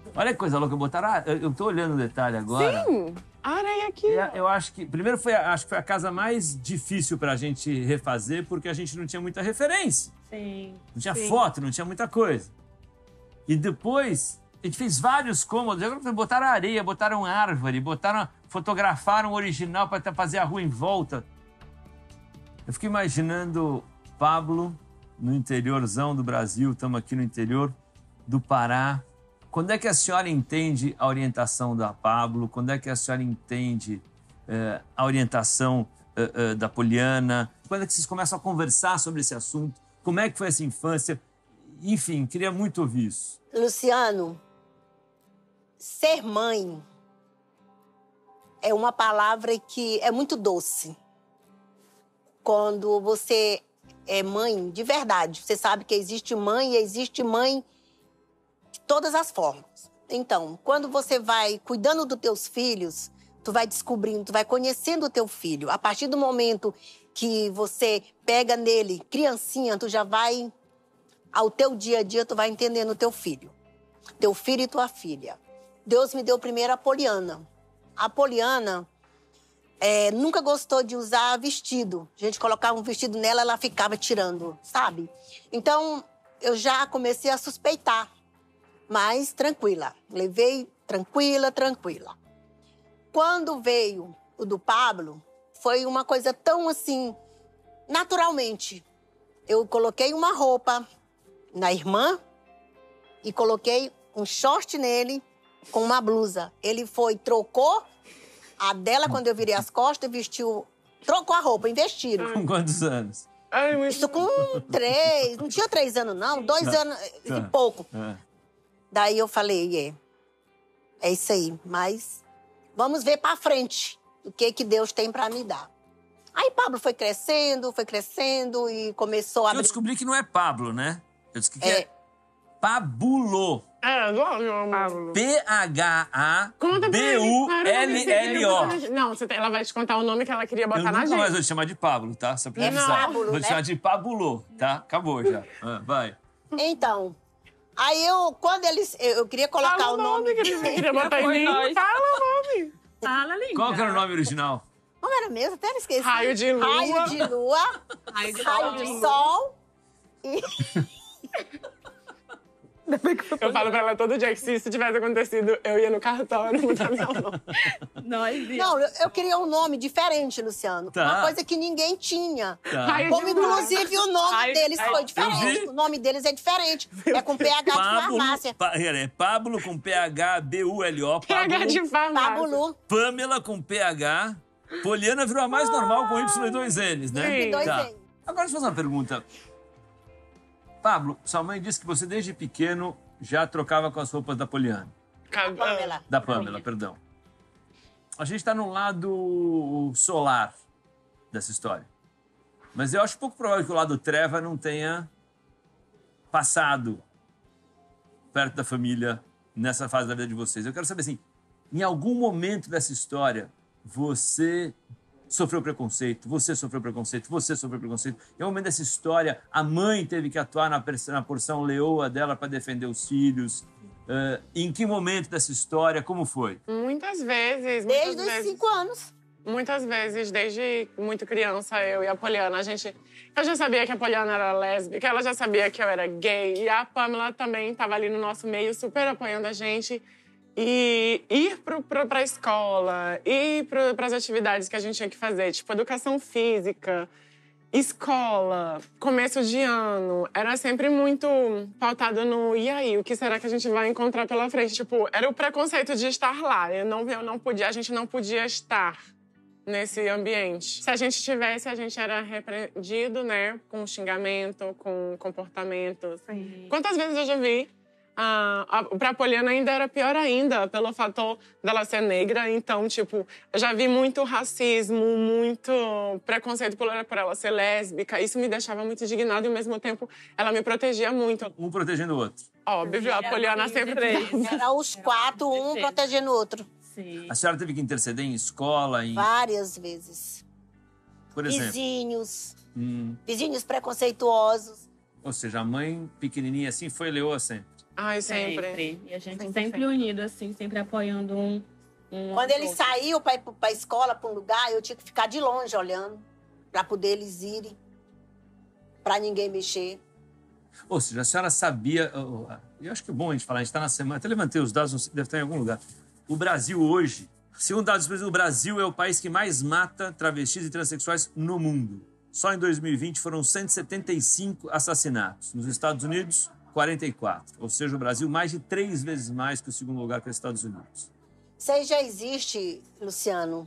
Olha que coisa louca, botaram... Eu tô olhando o detalhe agora. Sim, areia aqui. Eu acho que... Primeiro, acho que foi a casa mais difícil pra gente refazer, porque a gente não tinha muita referência. Sim. Não tinha foto, não tinha muita coisa. E depois, a gente fez vários cômodos. Botaram areia, botaram árvore, fotografaram o original pra fazer a rua em volta. Eu fico imaginando Pablo no interiorzão do Brasil, estamos aqui no interior do Pará. Quando é que a senhora entende a orientação da Pablo? Quando é que a senhora entende a orientação da Poliana? Quando é que vocês começam a conversar sobre esse assunto? Como é que foi essa infância? Enfim, queria muito ouvir isso. Luciano, ser mãe é uma palavra que é muito doce. Quando você é mãe de verdade, você sabe que existe mãe e existe mãe de todas as formas. Então, quando você vai cuidando dos teus filhos, tu vai descobrindo, tu vai conhecendo o teu filho. A partir do momento que você pega nele, criancinha, tu já vai, ao teu dia a dia, tu vai entendendo o teu filho. Teu filho e tua filha. Deus me deu primeiro a Poliana. A Poliana nunca gostou de usar vestido. A gente colocava um vestido nela, ela ficava tirando, sabe? Então, eu já comecei a suspeitar. Mas tranquila. Levei tranquila. Quando veio o do Pablo, foi uma coisa tão assim, naturalmente. Eu coloquei uma roupa na irmã e coloquei um short nele com uma blusa. Ele trocou a dela quando eu virei as costas, vestiu, trocou a roupa, investiram. Com quantos anos? Isso com 3, não tinha 3 anos não, 2 anos e pouco. Daí eu falei, é isso aí, mas vamos ver pra frente o que Deus tem pra me dar. Aí Pablo foi crescendo e começou a abrir... Eu descobri que não é Pablo, né? Eu descobri que é Pabulo. Pablo. P-H-A-B-U-L-L-O. Não, ela vai te contar o nome que ela queria botar na gente. Eu nunca mais vou te chamar de Pablo, tá? Só pra avisar. Vou te chamar de Pabulo, tá? Acabou já. Vai. Então... Aí eu queria colocar o nome... Queria botar em mim. Fala o nome. Fala, linda. Qual que era o nome original? Como era mesmo? Até esqueci. Raio de lua. Raio de lua. Raio de sol. E... Eu falo pra ela todo dia que se isso tivesse acontecido, eu ia no cartório mudar meu nome. Não, eu queria um nome diferente, Luciano. Tá. Uma coisa que ninguém tinha. Tá. Como, inclusive, o nome deles foi diferente. O nome deles é diferente. É com PH de farmácia. É Pablo com P-H-B-U-L-O. PH de farmácia. Pablo. Pamela com P-H. Poliana virou a mais normal com Y e 2 N's, né? Sim. Dois Tá. N's. Agora, deixa eu fazer uma pergunta. Pablo, sua mãe disse que você, desde pequeno, já trocava com as roupas da Poliana. Pamela. Da Pamela, perdão. A gente está num lado solar dessa história. Mas eu acho pouco provável que o lado treva não tenha passado perto da família nessa fase da vida de vocês. Eu quero saber, assim, em algum momento dessa história, você sofreu preconceito, você sofreu preconceito, você sofreu preconceito. Em algum momento dessa história, a mãe teve que atuar na porção leoa dela para defender os filhos. Em que momento dessa história, como foi? Muitas vezes. Desde os 5 anos. Muitas vezes, desde muito criança, eu e a Poliana, eu já sabia que a Poliana era lésbica, ela já sabia que eu era gay. E a Pamela também estava ali no nosso meio, super apoiando a gente. E ir pra escola, ir para as atividades que a gente tinha que fazer, tipo educação física, escola, começo de ano, era sempre muito pautado no e aí, o que será que a gente vai encontrar pela frente? Tipo, era o preconceito de estar lá, a gente não podia estar nesse ambiente. Se a gente tivesse, a gente era repreendido, né, com xingamento, com comportamentos. Sim. Quantas vezes eu já vi pra Poliana ainda era pior ainda, pelo fator dela ser negra. Então, tipo, eu já vi muito racismo, muito preconceito por ela ser lésbica. Isso me deixava muito indignada e, ao mesmo tempo, ela me protegia muito. Um protegendo o outro. Óbvio, a Poliana sempre... Era os 4, um protegendo o outro. Sim. A senhora teve que interceder em escola? Várias vezes. Por exemplo? Vizinhos preconceituosos. Ou seja, a mãe pequenininha assim foi leoa sempre. Ai, sempre. E a gente sempre unido, assim, sempre apoiando um Quando eles saíam para ir para a escola, para um lugar, eu tinha que ficar de longe olhando, para poder eles irem, para ninguém mexer. Ou seja, a senhora sabia... Eu acho que é bom a gente falar, a gente está na semana... Até levantei os dados, deve estar em algum lugar. O Brasil hoje, segundo dados do Brasil, o Brasil é o país que mais mata travestis e transexuais no mundo. Só em 2020 foram 175 assassinatos. Nos Estados Unidos, 44. Ou seja, o Brasil mais de 3 vezes mais que o segundo lugar que os Estados Unidos. Isso aí já existe, Luciano,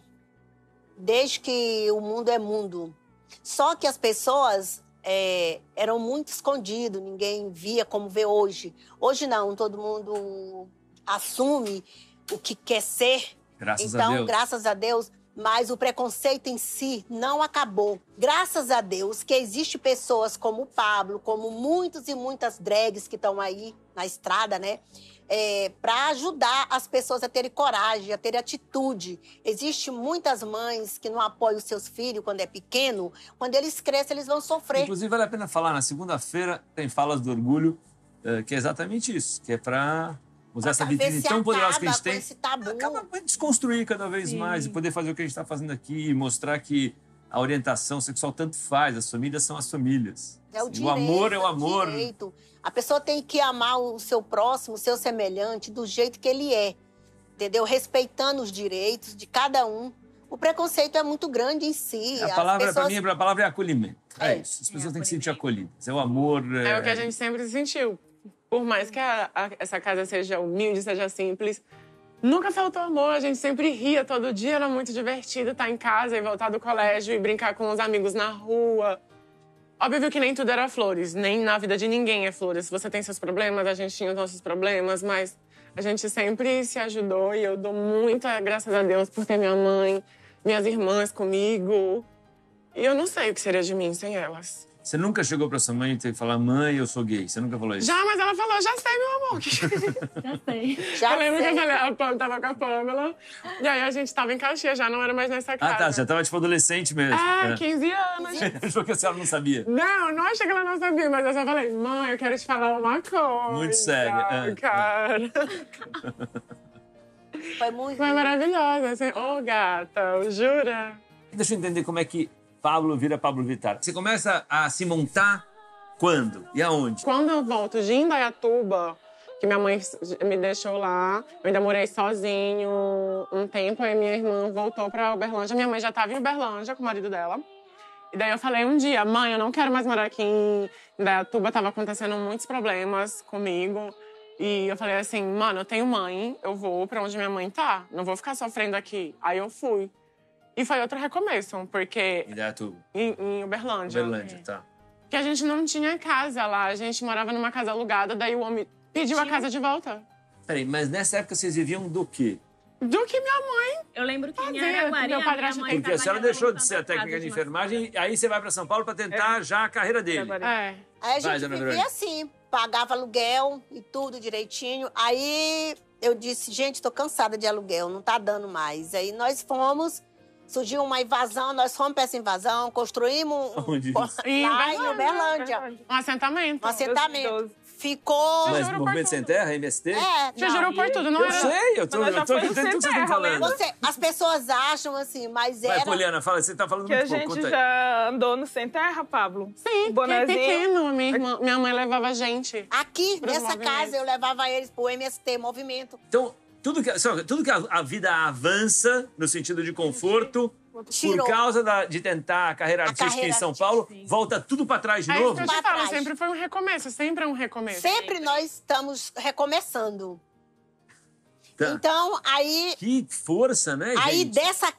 desde que o mundo é mundo. Só que as pessoas eram muito escondidas, ninguém via como vê hoje. Hoje não, todo mundo assume o que quer ser. Graças a então, Deus. graças a Deus, mas o preconceito em si não acabou. Graças a Deus que existem pessoas como o Pablo, como muitos e muitas drags que estão aí na estrada, né? Para ajudar as pessoas a terem coragem, a terem atitude. Existem muitas mães que não apoiam os seus filhos quando é pequeno. Quando eles crescem, eles vão sofrer. Inclusive, vale a pena falar, na segunda-feira tem Falas do Orgulho, que é exatamente isso, que é para usar essa vitrine tão poderosa que a gente tem. Acaba de desconstruir cada vez mais e poder fazer o que a gente está fazendo aqui e mostrar que a orientação sexual tanto faz, as famílias são as famílias. É o direito, o amor é o amor. Direito. A pessoa tem que amar o seu próximo, o seu semelhante, do jeito que ele é, entendeu? Respeitando os direitos de cada um. O preconceito é muito grande em si. A palavra, para mim, a palavra é acolhimento. É isso. As pessoas têm que se sentir acolhidas. É o amor. É o que a gente sempre sentiu. Por mais que essa casa seja humilde, seja simples, nunca faltou amor. A gente sempre ria todo dia. Era muito divertido estar em casa e voltar do colégio e brincar com os amigos na rua. Óbvio que nem tudo era flores, nem na vida de ninguém é flores. Se você tem seus problemas, a gente tinha os nossos problemas, mas a gente sempre se ajudou e eu dou muita graças a Deus por ter minha mãe, minhas irmãs comigo. E eu não sei o que seria de mim sem elas. Você nunca chegou pra sua mãe e teve que falar, mãe, eu sou gay. Você nunca falou isso? Já, mas ela falou, já sei, meu amor. Já sei. Eu lembro que eu falei, a tava com a Pâmela, e aí a gente tava em Caxias, já não era mais nessa casa. Ah, tá, já tava tipo adolescente mesmo. 15 anos. Achou que a senhora não sabia? Não achei que ela não sabia, mas eu só falei, mãe, eu quero te falar uma coisa. Muito sério. Cara. Foi maravilhosa, assim, gata, jura? Deixa eu entender como é que Pablo vira Pablo Vittar. Você começa a se montar quando? E aonde? Quando eu volto de Indaiatuba, que minha mãe me deixou lá, eu ainda morei sozinho um tempo, aí minha irmã voltou pra Uberlândia. Minha mãe já estava em Uberlândia com o marido dela. E daí eu falei um dia, mãe, eu não quero mais morar aqui em Indaiatuba, tava acontecendo muitos problemas comigo. E eu falei assim, mano, eu tenho mãe, eu vou pra onde minha mãe tá, não vou ficar sofrendo aqui. Aí eu fui. E foi outro recomeço, porque... Indaiatuba? Em Uberlândia. Uberlândia, tá. Porque a gente não tinha casa lá, a gente morava numa casa alugada, daí o homem pediu a casa de volta. Peraí, mas nessa época vocês viviam do quê? Do que minha mãe. Eu lembro que em Araguari, meu padrasto minha mãe Porque a senhora deixou de ser a técnica de enfermagem, aí você vai pra São Paulo pra tentar já a carreira dele. Aí a gente vivia assim, pagava aluguel e tudo direitinho. Aí eu disse, gente, tô cansada de aluguel, não tá dando mais. Aí nós fomos... Surgiu uma invasão, nós fomos para essa invasão, construímos lá em Uberlândia. Um assentamento. Um assentamento. Ficou... Mas Movimento Sem Terra, MST? Você jurou por tudo, não eu era? Sei, eu tô entendendo o que vocês estão falando. As pessoas acham assim, mas era... Vai, Poliana, fala, você tá falando muito pouco. Que a gente já andou no Sem Terra, Pablo? Sim, bonezinho. Pequeno, minha mãe levava a gente. Aqui, nessa casa, eu levava eles pro MST, Movimento. Então... Tudo que a vida avança no sentido de conforto, por causa de tentar a carreira artística em São Paulo, volta tudo pra trás de novo? É isso que eu te falo, sempre foi um recomeço, sempre é um recomeço. Sempre nós estamos recomeçando. Tá. Então, aí... Que força, né, gente? Aí, dessa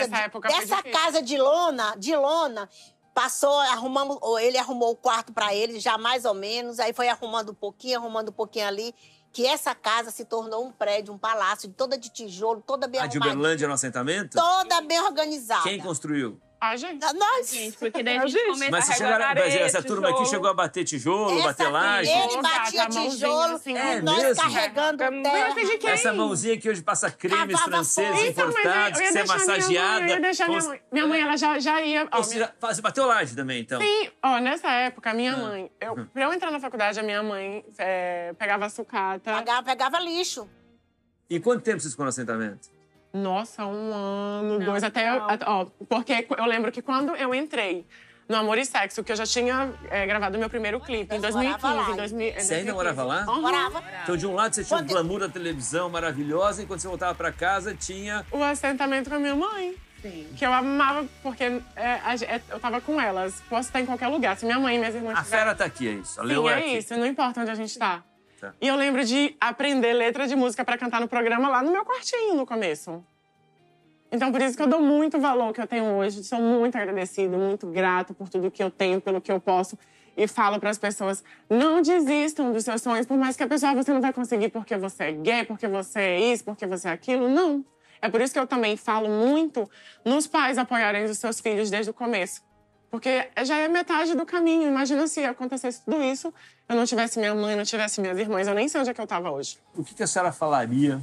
casa de lona, passou, ele arrumou o quarto pra ele, já mais ou menos, aí foi arrumando um pouquinho ali, que essa casa se tornou um prédio, um palácio, toda de tijolo, toda bem arrumada. A de Uberlândia no assentamento? Toda bem organizada. Quem construiu? A gente. Gente, porque daí a gente começa Mas a carregar essa turma aqui chegou a bater tijolo, bater laje? Ele batia tijolo e nós carregando terra. Essa mãozinha que hoje passa cremes franceses importados, que é massageada. Eu ia deixar minha mãe. Minha mãe, ela já ia... Você bateu laje também, então? Sim. Ó, nessa época, a minha mãe... Pra eu entrar na faculdade, a minha mãe pegava sucata. Pegava lixo. E quanto tempo vocês ficou no assentamento? Nossa, 1 ano, 2, porque eu lembro que quando eu entrei no Amor e Sexo, que eu já tinha gravado meu primeiro clipe em 2015. Você ainda morava lá? Morava. Então, de um lado, você tinha o glamour da televisão maravilhosa, e quando você voltava pra casa, tinha... O assentamento com a minha mãe. Sim. Que eu amava, porque eu tava com elas. Posso estar em qualquer lugar. Se minha mãe e minhas irmãs... A fera tá aqui, é isso. A Leo Sim, é é aqui. isso. Não importa onde a gente tá. Tá. E eu lembro de aprender letra de música pra cantar no programa lá no meu quartinho, no começo. Então, por isso que eu dou muito valor ao que eu tenho hoje. Sou muito agradecida, muito grata por tudo que eu tenho, pelo que eu posso. E falo pras pessoas, não desistam dos seus sonhos, por mais que a pessoa você não vai conseguir porque você é gay, porque você é isso, porque você é aquilo. Não. É por isso que eu também falo muito nos pais apoiarem os seus filhos desde o começo. Porque já é metade do caminho. Imagina se acontecesse tudo isso, eu não tivesse minha mãe, não tivesse minhas irmãs, eu nem sei onde é que eu tava hoje. O que a senhora falaria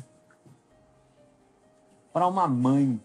para uma mãe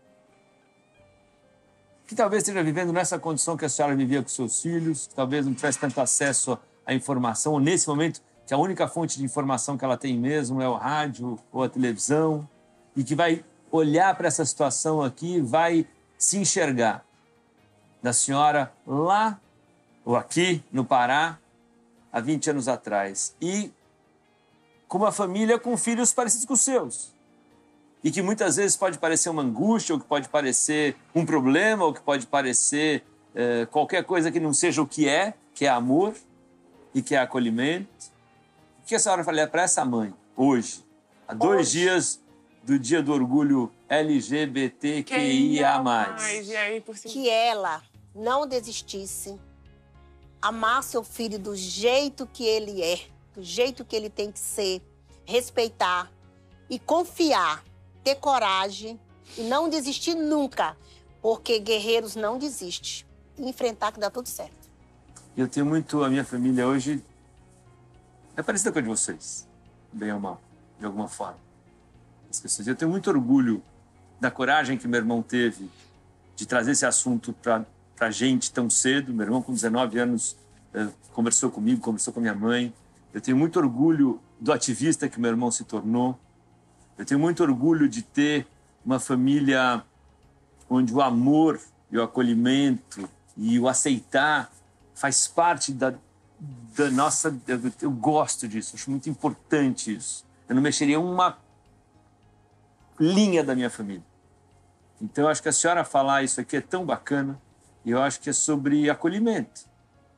que talvez esteja vivendo nessa condição que a senhora vivia com seus filhos, que talvez não tivesse tanto acesso à informação, ou nesse momento que a única fonte de informação que ela tem mesmo é o rádio ou a televisão, e que vai olhar para essa situação aqui, vai se enxergar da senhora lá ou aqui no Pará, há 20 anos atrás, e com uma família com filhos parecidos com os seus. E que muitas vezes pode parecer uma angústia, ou que pode parecer um problema, ou que pode parecer qualquer coisa que não seja o que é amor e que é acolhimento. O que a senhora falaria para essa mãe, hoje, há 2 dias do Dia do Orgulho LGBTQIA+. Que ela não desistisse, amar seu filho do jeito que ele é, do jeito que ele tem que ser, respeitar e confiar, ter coragem e não desistir nunca, porque guerreiros não desistem. E enfrentar que dá tudo certo. Eu tenho muito... A minha família hoje é parecida com a de vocês, bem ou mal, de alguma forma. Eu tenho muito orgulho da coragem que meu irmão teve de trazer esse assunto pra gente tão cedo. Meu irmão, com 19 anos, conversou comigo, conversou com a minha mãe. Eu tenho muito orgulho do ativista que meu irmão se tornou. Eu tenho muito orgulho de ter uma família onde o amor e o acolhimento e o aceitar faz parte da nossa... Eu gosto disso, acho muito importante isso. Eu não mexeria uma linha da minha família. Então, eu acho que a senhora falar isso aqui é tão bacana, e eu acho que é sobre acolhimento.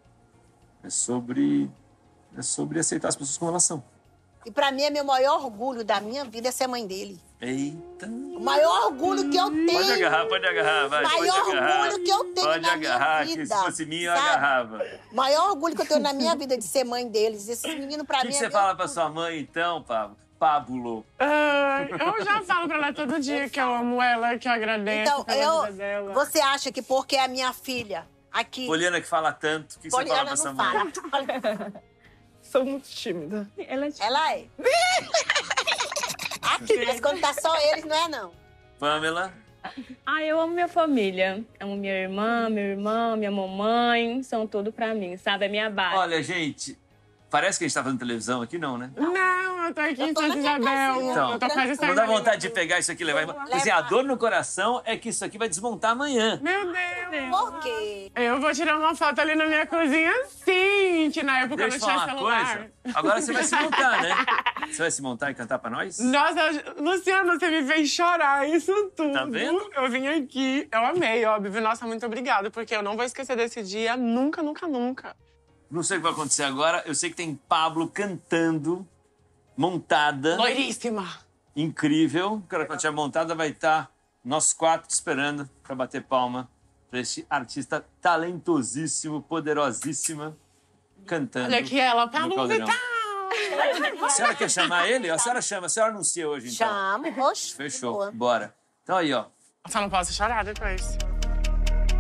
É sobre aceitar as pessoas como elas são. E pra mim, meu maior orgulho da minha vida é ser mãe dele. Eita! O maior orgulho que eu tenho. Pode agarrar, vai. O maior orgulho que eu tenho na minha vida. Que se fosse mim, eu agarrava. O maior orgulho que eu tenho na minha vida de ser mãe deles. Esses meninos, pra mim... O que você fala pra sua mãe, então, Pablo? Eu já falo pra ela todo dia que eu amo ela, que eu agradeço pela vida dela. Você acha que porque é a minha filha aqui... Poliana que fala tanto, o que você fala pra sua mãe? Sou muito tímida. Ela é. Aqui, mas quando tá só eles, não é, não. Pamela? Eu amo minha família. Amo minha irmã, meu irmão, minha mamãe. São tudo pra mim, sabe? É minha base. Olha, gente, parece que a gente tá fazendo televisão aqui, não, né? Não, eu tô aqui em Santa Isabel. Então, eu tô quase saindo. não dá vontade de pegar isso aqui e levar embora. Assim, a dor no coração é que isso aqui vai desmontar amanhã. Meu Deus! Por quê? Eu vou tirar uma foto ali na minha cozinha, sim, que na época Deixa eu não tinha celular. Coisa. Agora você vai se montar, né? Você vai se montar e cantar pra nós? Nossa, Luciano, você me fez chorar isso tudo. Tá vendo? Eu vim aqui, eu amei, óbvio. Nossa, muito obrigada, porque eu não vou esquecer desse dia nunca, nunca, nunca. Não sei o que vai acontecer agora. Eu sei que tem Pablo cantando, montada. Loiríssima. Incrível. Quando ela estiver montada, vai estar nós 4 esperando para bater palma para esse artista talentosíssimo, poderosíssima, cantando. Olha aqui ela, Pablo Vittar. A senhora quer chamar ele? A senhora chama, a senhora anuncia hoje, então. Chamo, oxe. Fechou, bora. Então aí, ó. Só não posso chorar depois.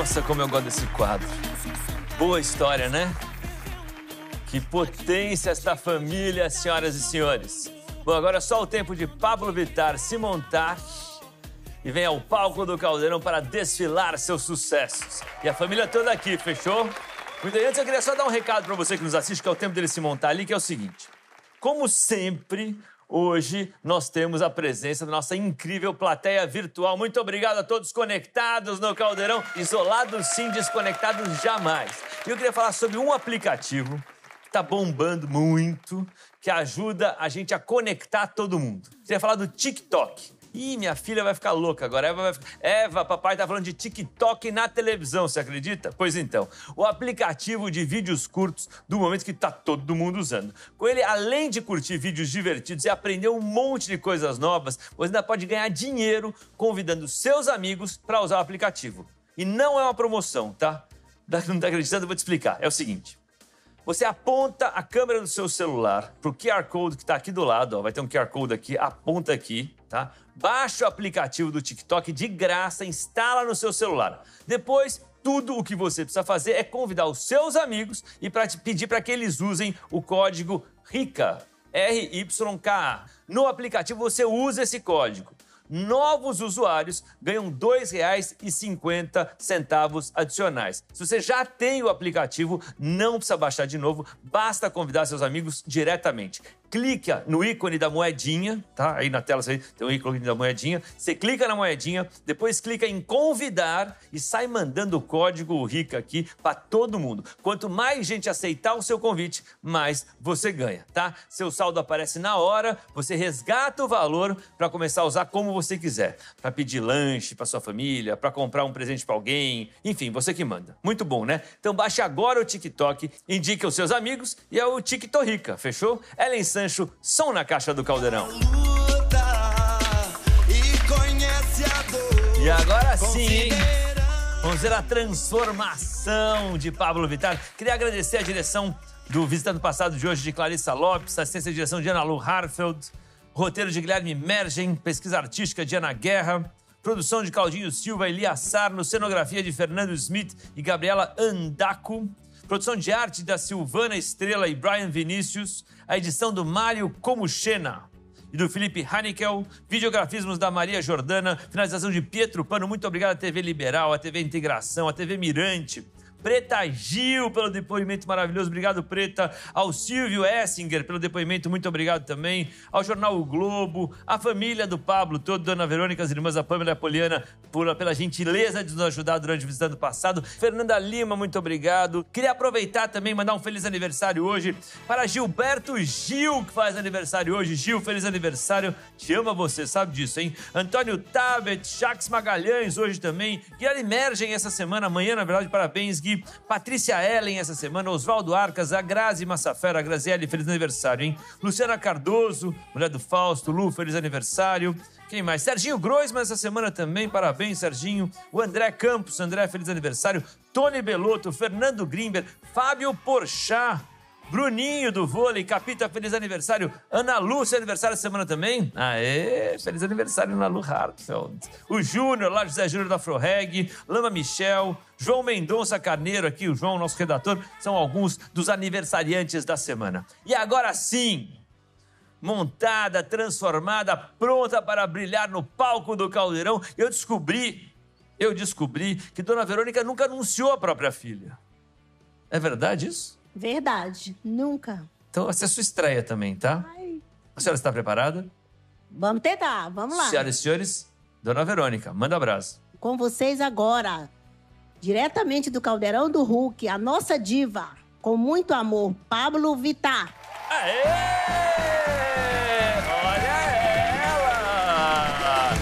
Nossa, como eu gosto desse quadro. Boa história, né? Que potência esta família, senhoras e senhores. Bom, agora é só o tempo de Pablo Vittar se montar e vem ao palco do Caldeirão para desfilar seus sucessos. E a família toda aqui, fechou? Muito bem, antes eu queria só dar um recado para você que nos assiste, que é o tempo dele se montar ali, que é o seguinte. Como sempre, hoje nós temos a presença da nossa incrível plateia virtual. Muito obrigado a todos conectados no Caldeirão. Isolados sim, desconectados jamais. E eu queria falar sobre um aplicativo que tá bombando muito, que ajuda a gente a conectar todo mundo. Queria falar do TikTok. Ih, minha filha vai ficar louca agora. Eva, papai tá falando de TikTok na televisão, você acredita? Pois então, o aplicativo de vídeos curtos do momento que tá todo mundo usando. Com ele, além de curtir vídeos divertidos e aprender um monte de coisas novas, você ainda pode ganhar dinheiro convidando seus amigos para usar o aplicativo. E não é uma promoção, tá? Não tá acreditando? Eu vou te explicar. É o seguinte. Você aponta a câmera do seu celular pro QR Code que tá aqui do lado, ó. Vai ter um QR Code aqui, aponta aqui, tá? Baixa o aplicativo do TikTok de graça, instala no seu celular. Depois, tudo o que você precisa fazer é convidar os seus amigos e pedir para que eles usem o código RYKA, R-Y-K-A. No aplicativo você usa esse código. Novos usuários ganham R$ 2,50 adicionais. Se você já tem o aplicativo, não precisa baixar de novo, basta convidar seus amigos diretamente. Clica no ícone da moedinha, tá? Aí na tela você tem o ícone da moedinha. Você clica na moedinha, depois clica em convidar e sai mandando o código RICA aqui para todo mundo. Quanto mais gente aceitar o seu convite, mais você ganha, tá? Seu saldo aparece na hora, você resgata o valor para começar a usar como você quiser. Para pedir lanche para sua família, para comprar um presente para alguém, enfim, você que manda. Muito bom, né? Então baixe agora o TikTok, indique aos seus amigos e é o TikTok, fechou? Ellen Sancho, som na caixa do Caldeirão. E agora sim, hein? Vamos ver a transformação de Pablo Vittar. Queria agradecer a direção do Visitando Passado de hoje de Clarissa Lopes, assistência de direção de Ana Lu Harfeld, roteiro de Guilherme Mergen, pesquisa artística de Ana Guerra, produção de Claudinho Silva e Lia Sarno, cenografia de Fernando Smith e Gabriela Andaco, produção de arte da Silvana Estrela e Brian Vinícius, a edição do Mário Comuchena e do Felipe Hanickel, videografismos da Maria Jordana, finalização de Pietro Pano. Muito obrigado à TV Liberal, à TV Integração, à TV Mirante, Preta Gil pelo depoimento maravilhoso, obrigado Preta, ao Silvio Essinger pelo depoimento, muito obrigado também, ao Jornal O Globo, à família do Pablo todo, Dona Verônica, as irmãs da Pâmela e a Poliana pela gentileza de nos ajudar durante o Visitando Passado, Fernanda Lima, muito obrigado. Queria aproveitar também e mandar um feliz aniversário hoje para Gilberto Gil, que faz aniversário hoje. Gil, feliz aniversário, te amo a você, sabe disso, hein? Antônio Tabet, Jacques Magalhães hoje também, Guilherme Mergen essa semana, amanhã na verdade, parabéns Gui. Patrícia Ellen essa semana, Oswaldo Arcas, a Grazi Massafera, a Graziele, feliz aniversário, hein? Luciana Cardoso, mulher do Fausto, Lu, feliz aniversário. Quem mais? Serginho Groisman essa semana também, parabéns, Serginho. O André Campos, André, feliz aniversário. Tony Belotto, Fernando Grimber, Fábio Porchat, Bruninho do vôlei, Capita, feliz aniversário. Ana Lu, seu aniversário essa semana também? Aê, feliz aniversário, Ana Lu Hartfeld. O Júnior, lá José Júnior da Afroreg, Lama Michel, João Mendonça Carneiro aqui, o João, nosso redator, são alguns dos aniversariantes da semana. E agora sim, montada, transformada, pronta para brilhar no palco do Caldeirão, eu descobri que Dona Verônica nunca anunciou a própria filha. É verdade isso? Verdade, nunca. Então, essa é a sua estreia também, tá? Ai. A senhora está preparada? Vamos tentar, vamos lá. Senhoras e senhores, Dona Verônica, manda abraço. Com vocês agora, diretamente do Caldeirão do Hulk, a nossa diva, com muito amor, Pablo Vittar. Aê! Olha ela!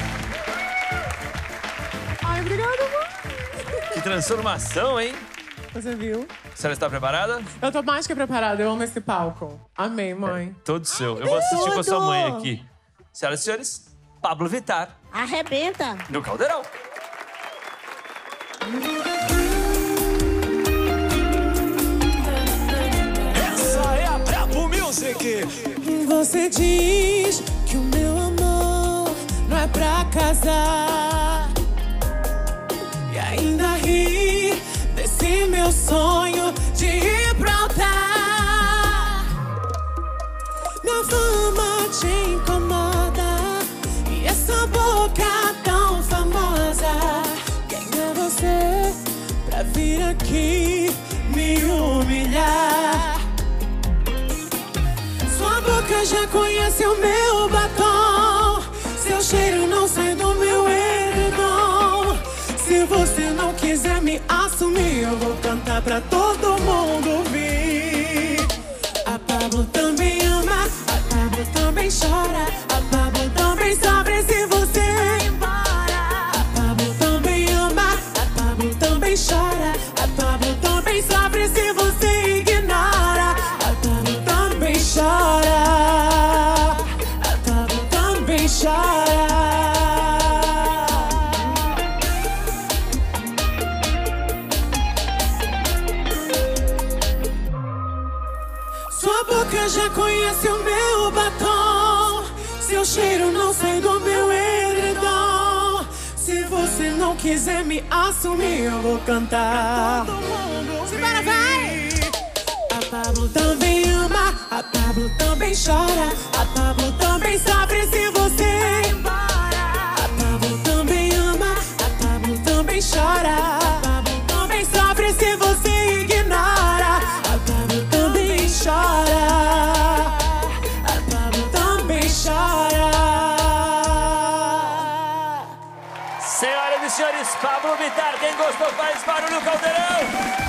Ai, obrigada, mãe. Que transformação, hein? Você viu? A senhora está preparada? Eu tô mais que preparada, eu amo esse palco. Amei, mãe. Todo seu. Eu vou assistir com a sua mãe aqui. Senhoras e senhores, Pablo Vittar. Arrebenta. No Caldeirão. Essa é a Bravo Music. Você diz que o meu amor não é pra casar e ainda ri aqui me humilhar. Sua boca já conhece o meu batom, seu cheiro não sai do meu edredom. Se você não quiser me assumir, eu vou cantar pra todo mundo ouvir. A Pablo também ama, a Pablo também chora, a Pablo também sofre se você ir embora. A Pablo também ama, a Pablo também chora, a Pablo também sofre se você ignora. A Pablo também chora, a Pablo também chora. Sua boca já conhece o meu batom, seu cheiro não sai do meu edredom. Se você não quiser me assumir, eu vou cantar. Simbora, vai! A Pablo também ama, a Pablo também chora, a Pablo também sofre se você ir embora. A Pablo também ama, a Pablo também chora, a Pablo também sofre se você ignora. A Pablo também chora, a Pablo também chora. Senhoras e senhores, Pablo Vittar, quem gostou faz barulho, Caldeirão!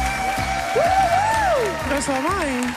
Gostou, mãe?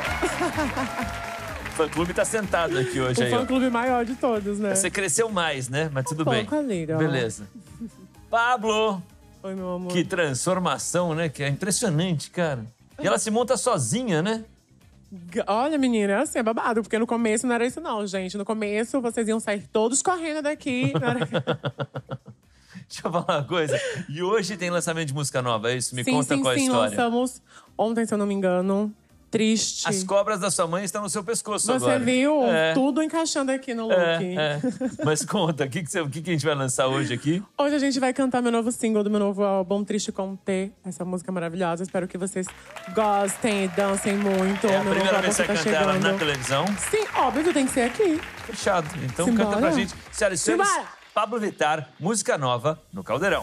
O fã-clube tá sentado aqui hoje. O aí, ó. fã-clube maior de todos, né? Você cresceu mais, né? Mas tudo bem. pouco, amiga. Beleza. Pablo! Oi, meu amor. Que transformação, né? Que é impressionante, cara. E ela se monta sozinha, né? Olha, menina, assim, é babado. Porque no começo não era isso não, gente. No começo, vocês iam sair todos correndo daqui. Deixa eu falar uma coisa. E hoje tem lançamento de música nova, é isso? Me conta qual é a história. Lançamos ontem, se eu não me engano. Triste. As cobras da sua mãe estão no seu pescoço agora. Você viu? Tudo encaixando aqui no look. Mas conta, o que a gente vai lançar hoje aqui? Hoje a gente vai cantar meu novo single do meu novo álbum, Triste com T. Essa música maravilhosa. Espero que vocês gostem e dancem muito. É a primeira vez que você vai cantar ela na televisão? Sim, óbvio, tem que ser aqui. Fechado. Então Simbora. canta pra gente. Senhoras e senhores, Simbora. Pablo Vittar, música nova no Caldeirão.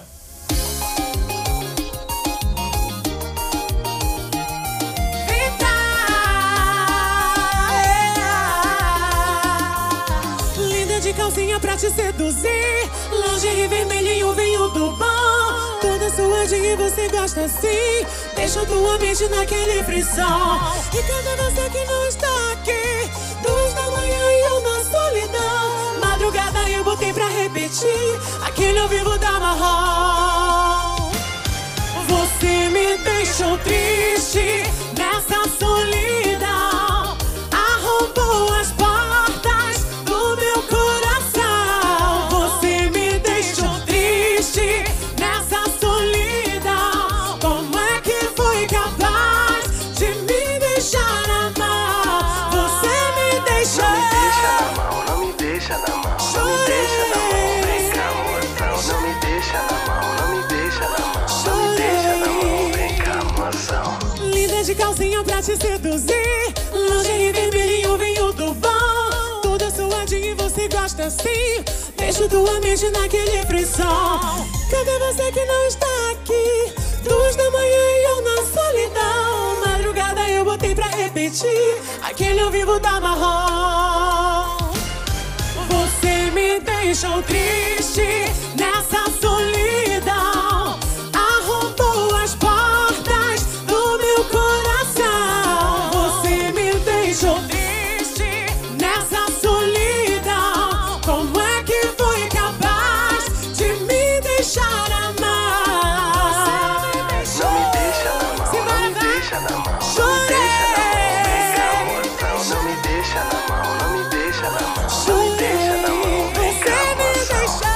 Linda de calcinha pra te seduzir, lingerie vermelhinho, vinho do bom. Toda suadinha e você gosta assim, deixa tua mente naquele frisson. E cadê você que não está aqui? 2 da manhã e eu na solidão. Madrugada eu botei pra repetir aquele ao vivo da Marrom. Você me deixou triste nessa solidão, arrombou as portas do meu coração. Você me deixou triste nessa solidão. Como é que foi capaz de me deixar amar? Você me deixou. Não me deixa na mão, não me deixa na mão, vem cá, moção. Não me deixa na mão, não me deixa na mão, não me deixa na mão, vem cá, moção. Linda de calcinha pra te seduzir, lingerie vermelhinho, vinho do bom. Toda suadinha e você gosta assim, deixa tua mente naquele frisson. Cadê você que não está aqui? 2 da manhã e eu na solidão. Madrugada eu botei pra repetir aquele ao vivo da Marrom. Você me deixou triste nessa solidão, arrombou as portas do meu coração. Você me deixou triste nessa solidão. Como é que foi capaz de me deixar amar? Não me deixa na mão, não me deixa na mão, não me deixa na mão, vem cá, moção. Não me deixa na mão, não me deixa na mão, não me deixa na mão, vem cá, moção.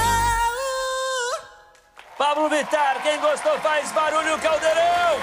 Pablo Vittar, quem gostou faz barulho, Caldeirão!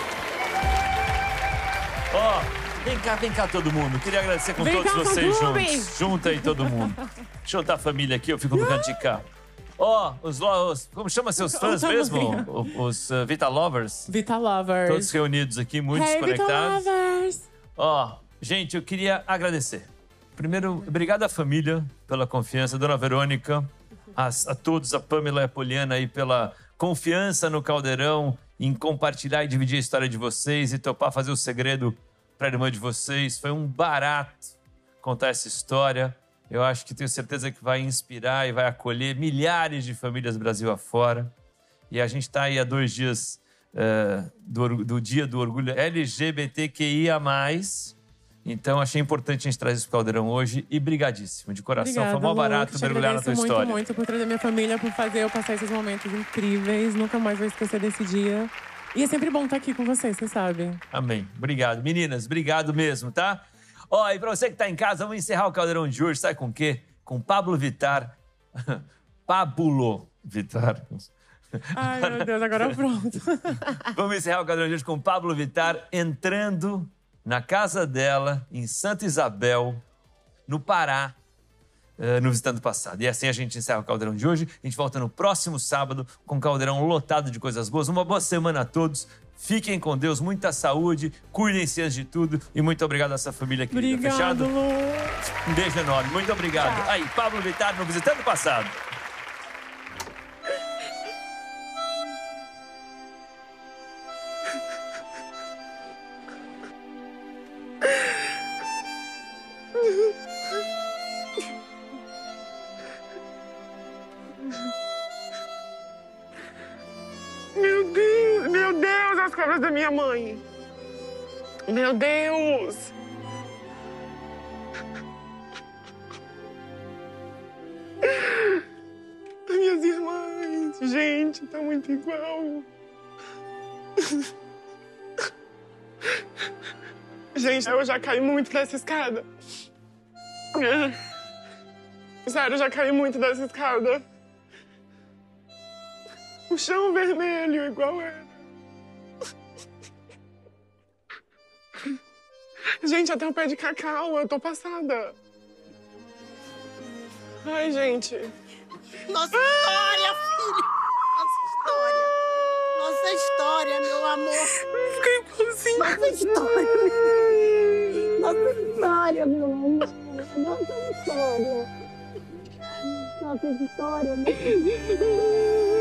Ó, vem cá todo mundo. Queria agradecer com Vem todos cá, vocês fã-clube! juntos. Junta aí todo mundo. Deixa eu juntar a família aqui, eu fico no canto de cá. Ó, como chama seus fãs mesmo? Os Vita Lovers? Vita Lovers. Todos reunidos aqui, muitos Hey, Vita conectados. Lovers. Ó, gente, eu queria agradecer. Primeiro, obrigado à família pela confiança, Dona Verônica, a todos, a Pamela e a Poliana aí pela confiança no Caldeirão em compartilhar e dividir a história de vocês e topar fazer o segredo para a irmã de vocês. Foi um barato contar essa história. Eu acho que tenho certeza que vai inspirar e vai acolher milhares de famílias Brasil afora. E a gente está aí há 2 dias do Dia do Orgulho LGBTQIA+. Então, achei importante a gente trazer isso pro Caldeirão hoje. E brigadíssimo, de coração. Obrigada, foi mó barato Luke. mergulhar na tua muito, história. muito por trazer minha família, por fazer eu passar esses momentos incríveis. Nunca mais vou esquecer desse dia. E é sempre bom estar aqui com vocês sabem. Amém. Obrigado. Meninas, obrigado mesmo, tá? Ó, e pra você que tá em casa, vamos encerrar o Caldeirão de hoje. Sabe com o quê? Com Pablo Vittar. Pablo Vittar. Ai, meu Deus, agora pronto. Vamos encerrar o Caldeirão de hoje com Pablo Vittar entrando na casa dela, em Santa Isabel, no Pará, no Visitando o Passado. E assim a gente encerra o Caldeirão de hoje. A gente volta no próximo sábado com um Caldeirão lotado de coisas boas. Uma boa semana a todos. Fiquem com Deus, muita saúde, cuidem-se antes de tudo. E muito obrigado a essa família querida. Obrigado, Fechado? Lu. Um beijo enorme. Muito obrigado. Tchau. Aí, Pablo Vittar no Visitando o Passado. Meu Deus, as cobras da minha mãe. Meu Deus. Minhas irmãs, gente, tá muito igual. Gente, eu já caí muito dessa escada. Sério, eu já caí muito dessa escada. O chão vermelho, igual era. Gente, até o pé de cacau, eu tô passada. Ai, gente. Nossa história, filho! Nossa história, meu amor! Fiquei igualzinho. Nossa história, nossa história, meu amor! Nossa história! Nossa história, meu amor!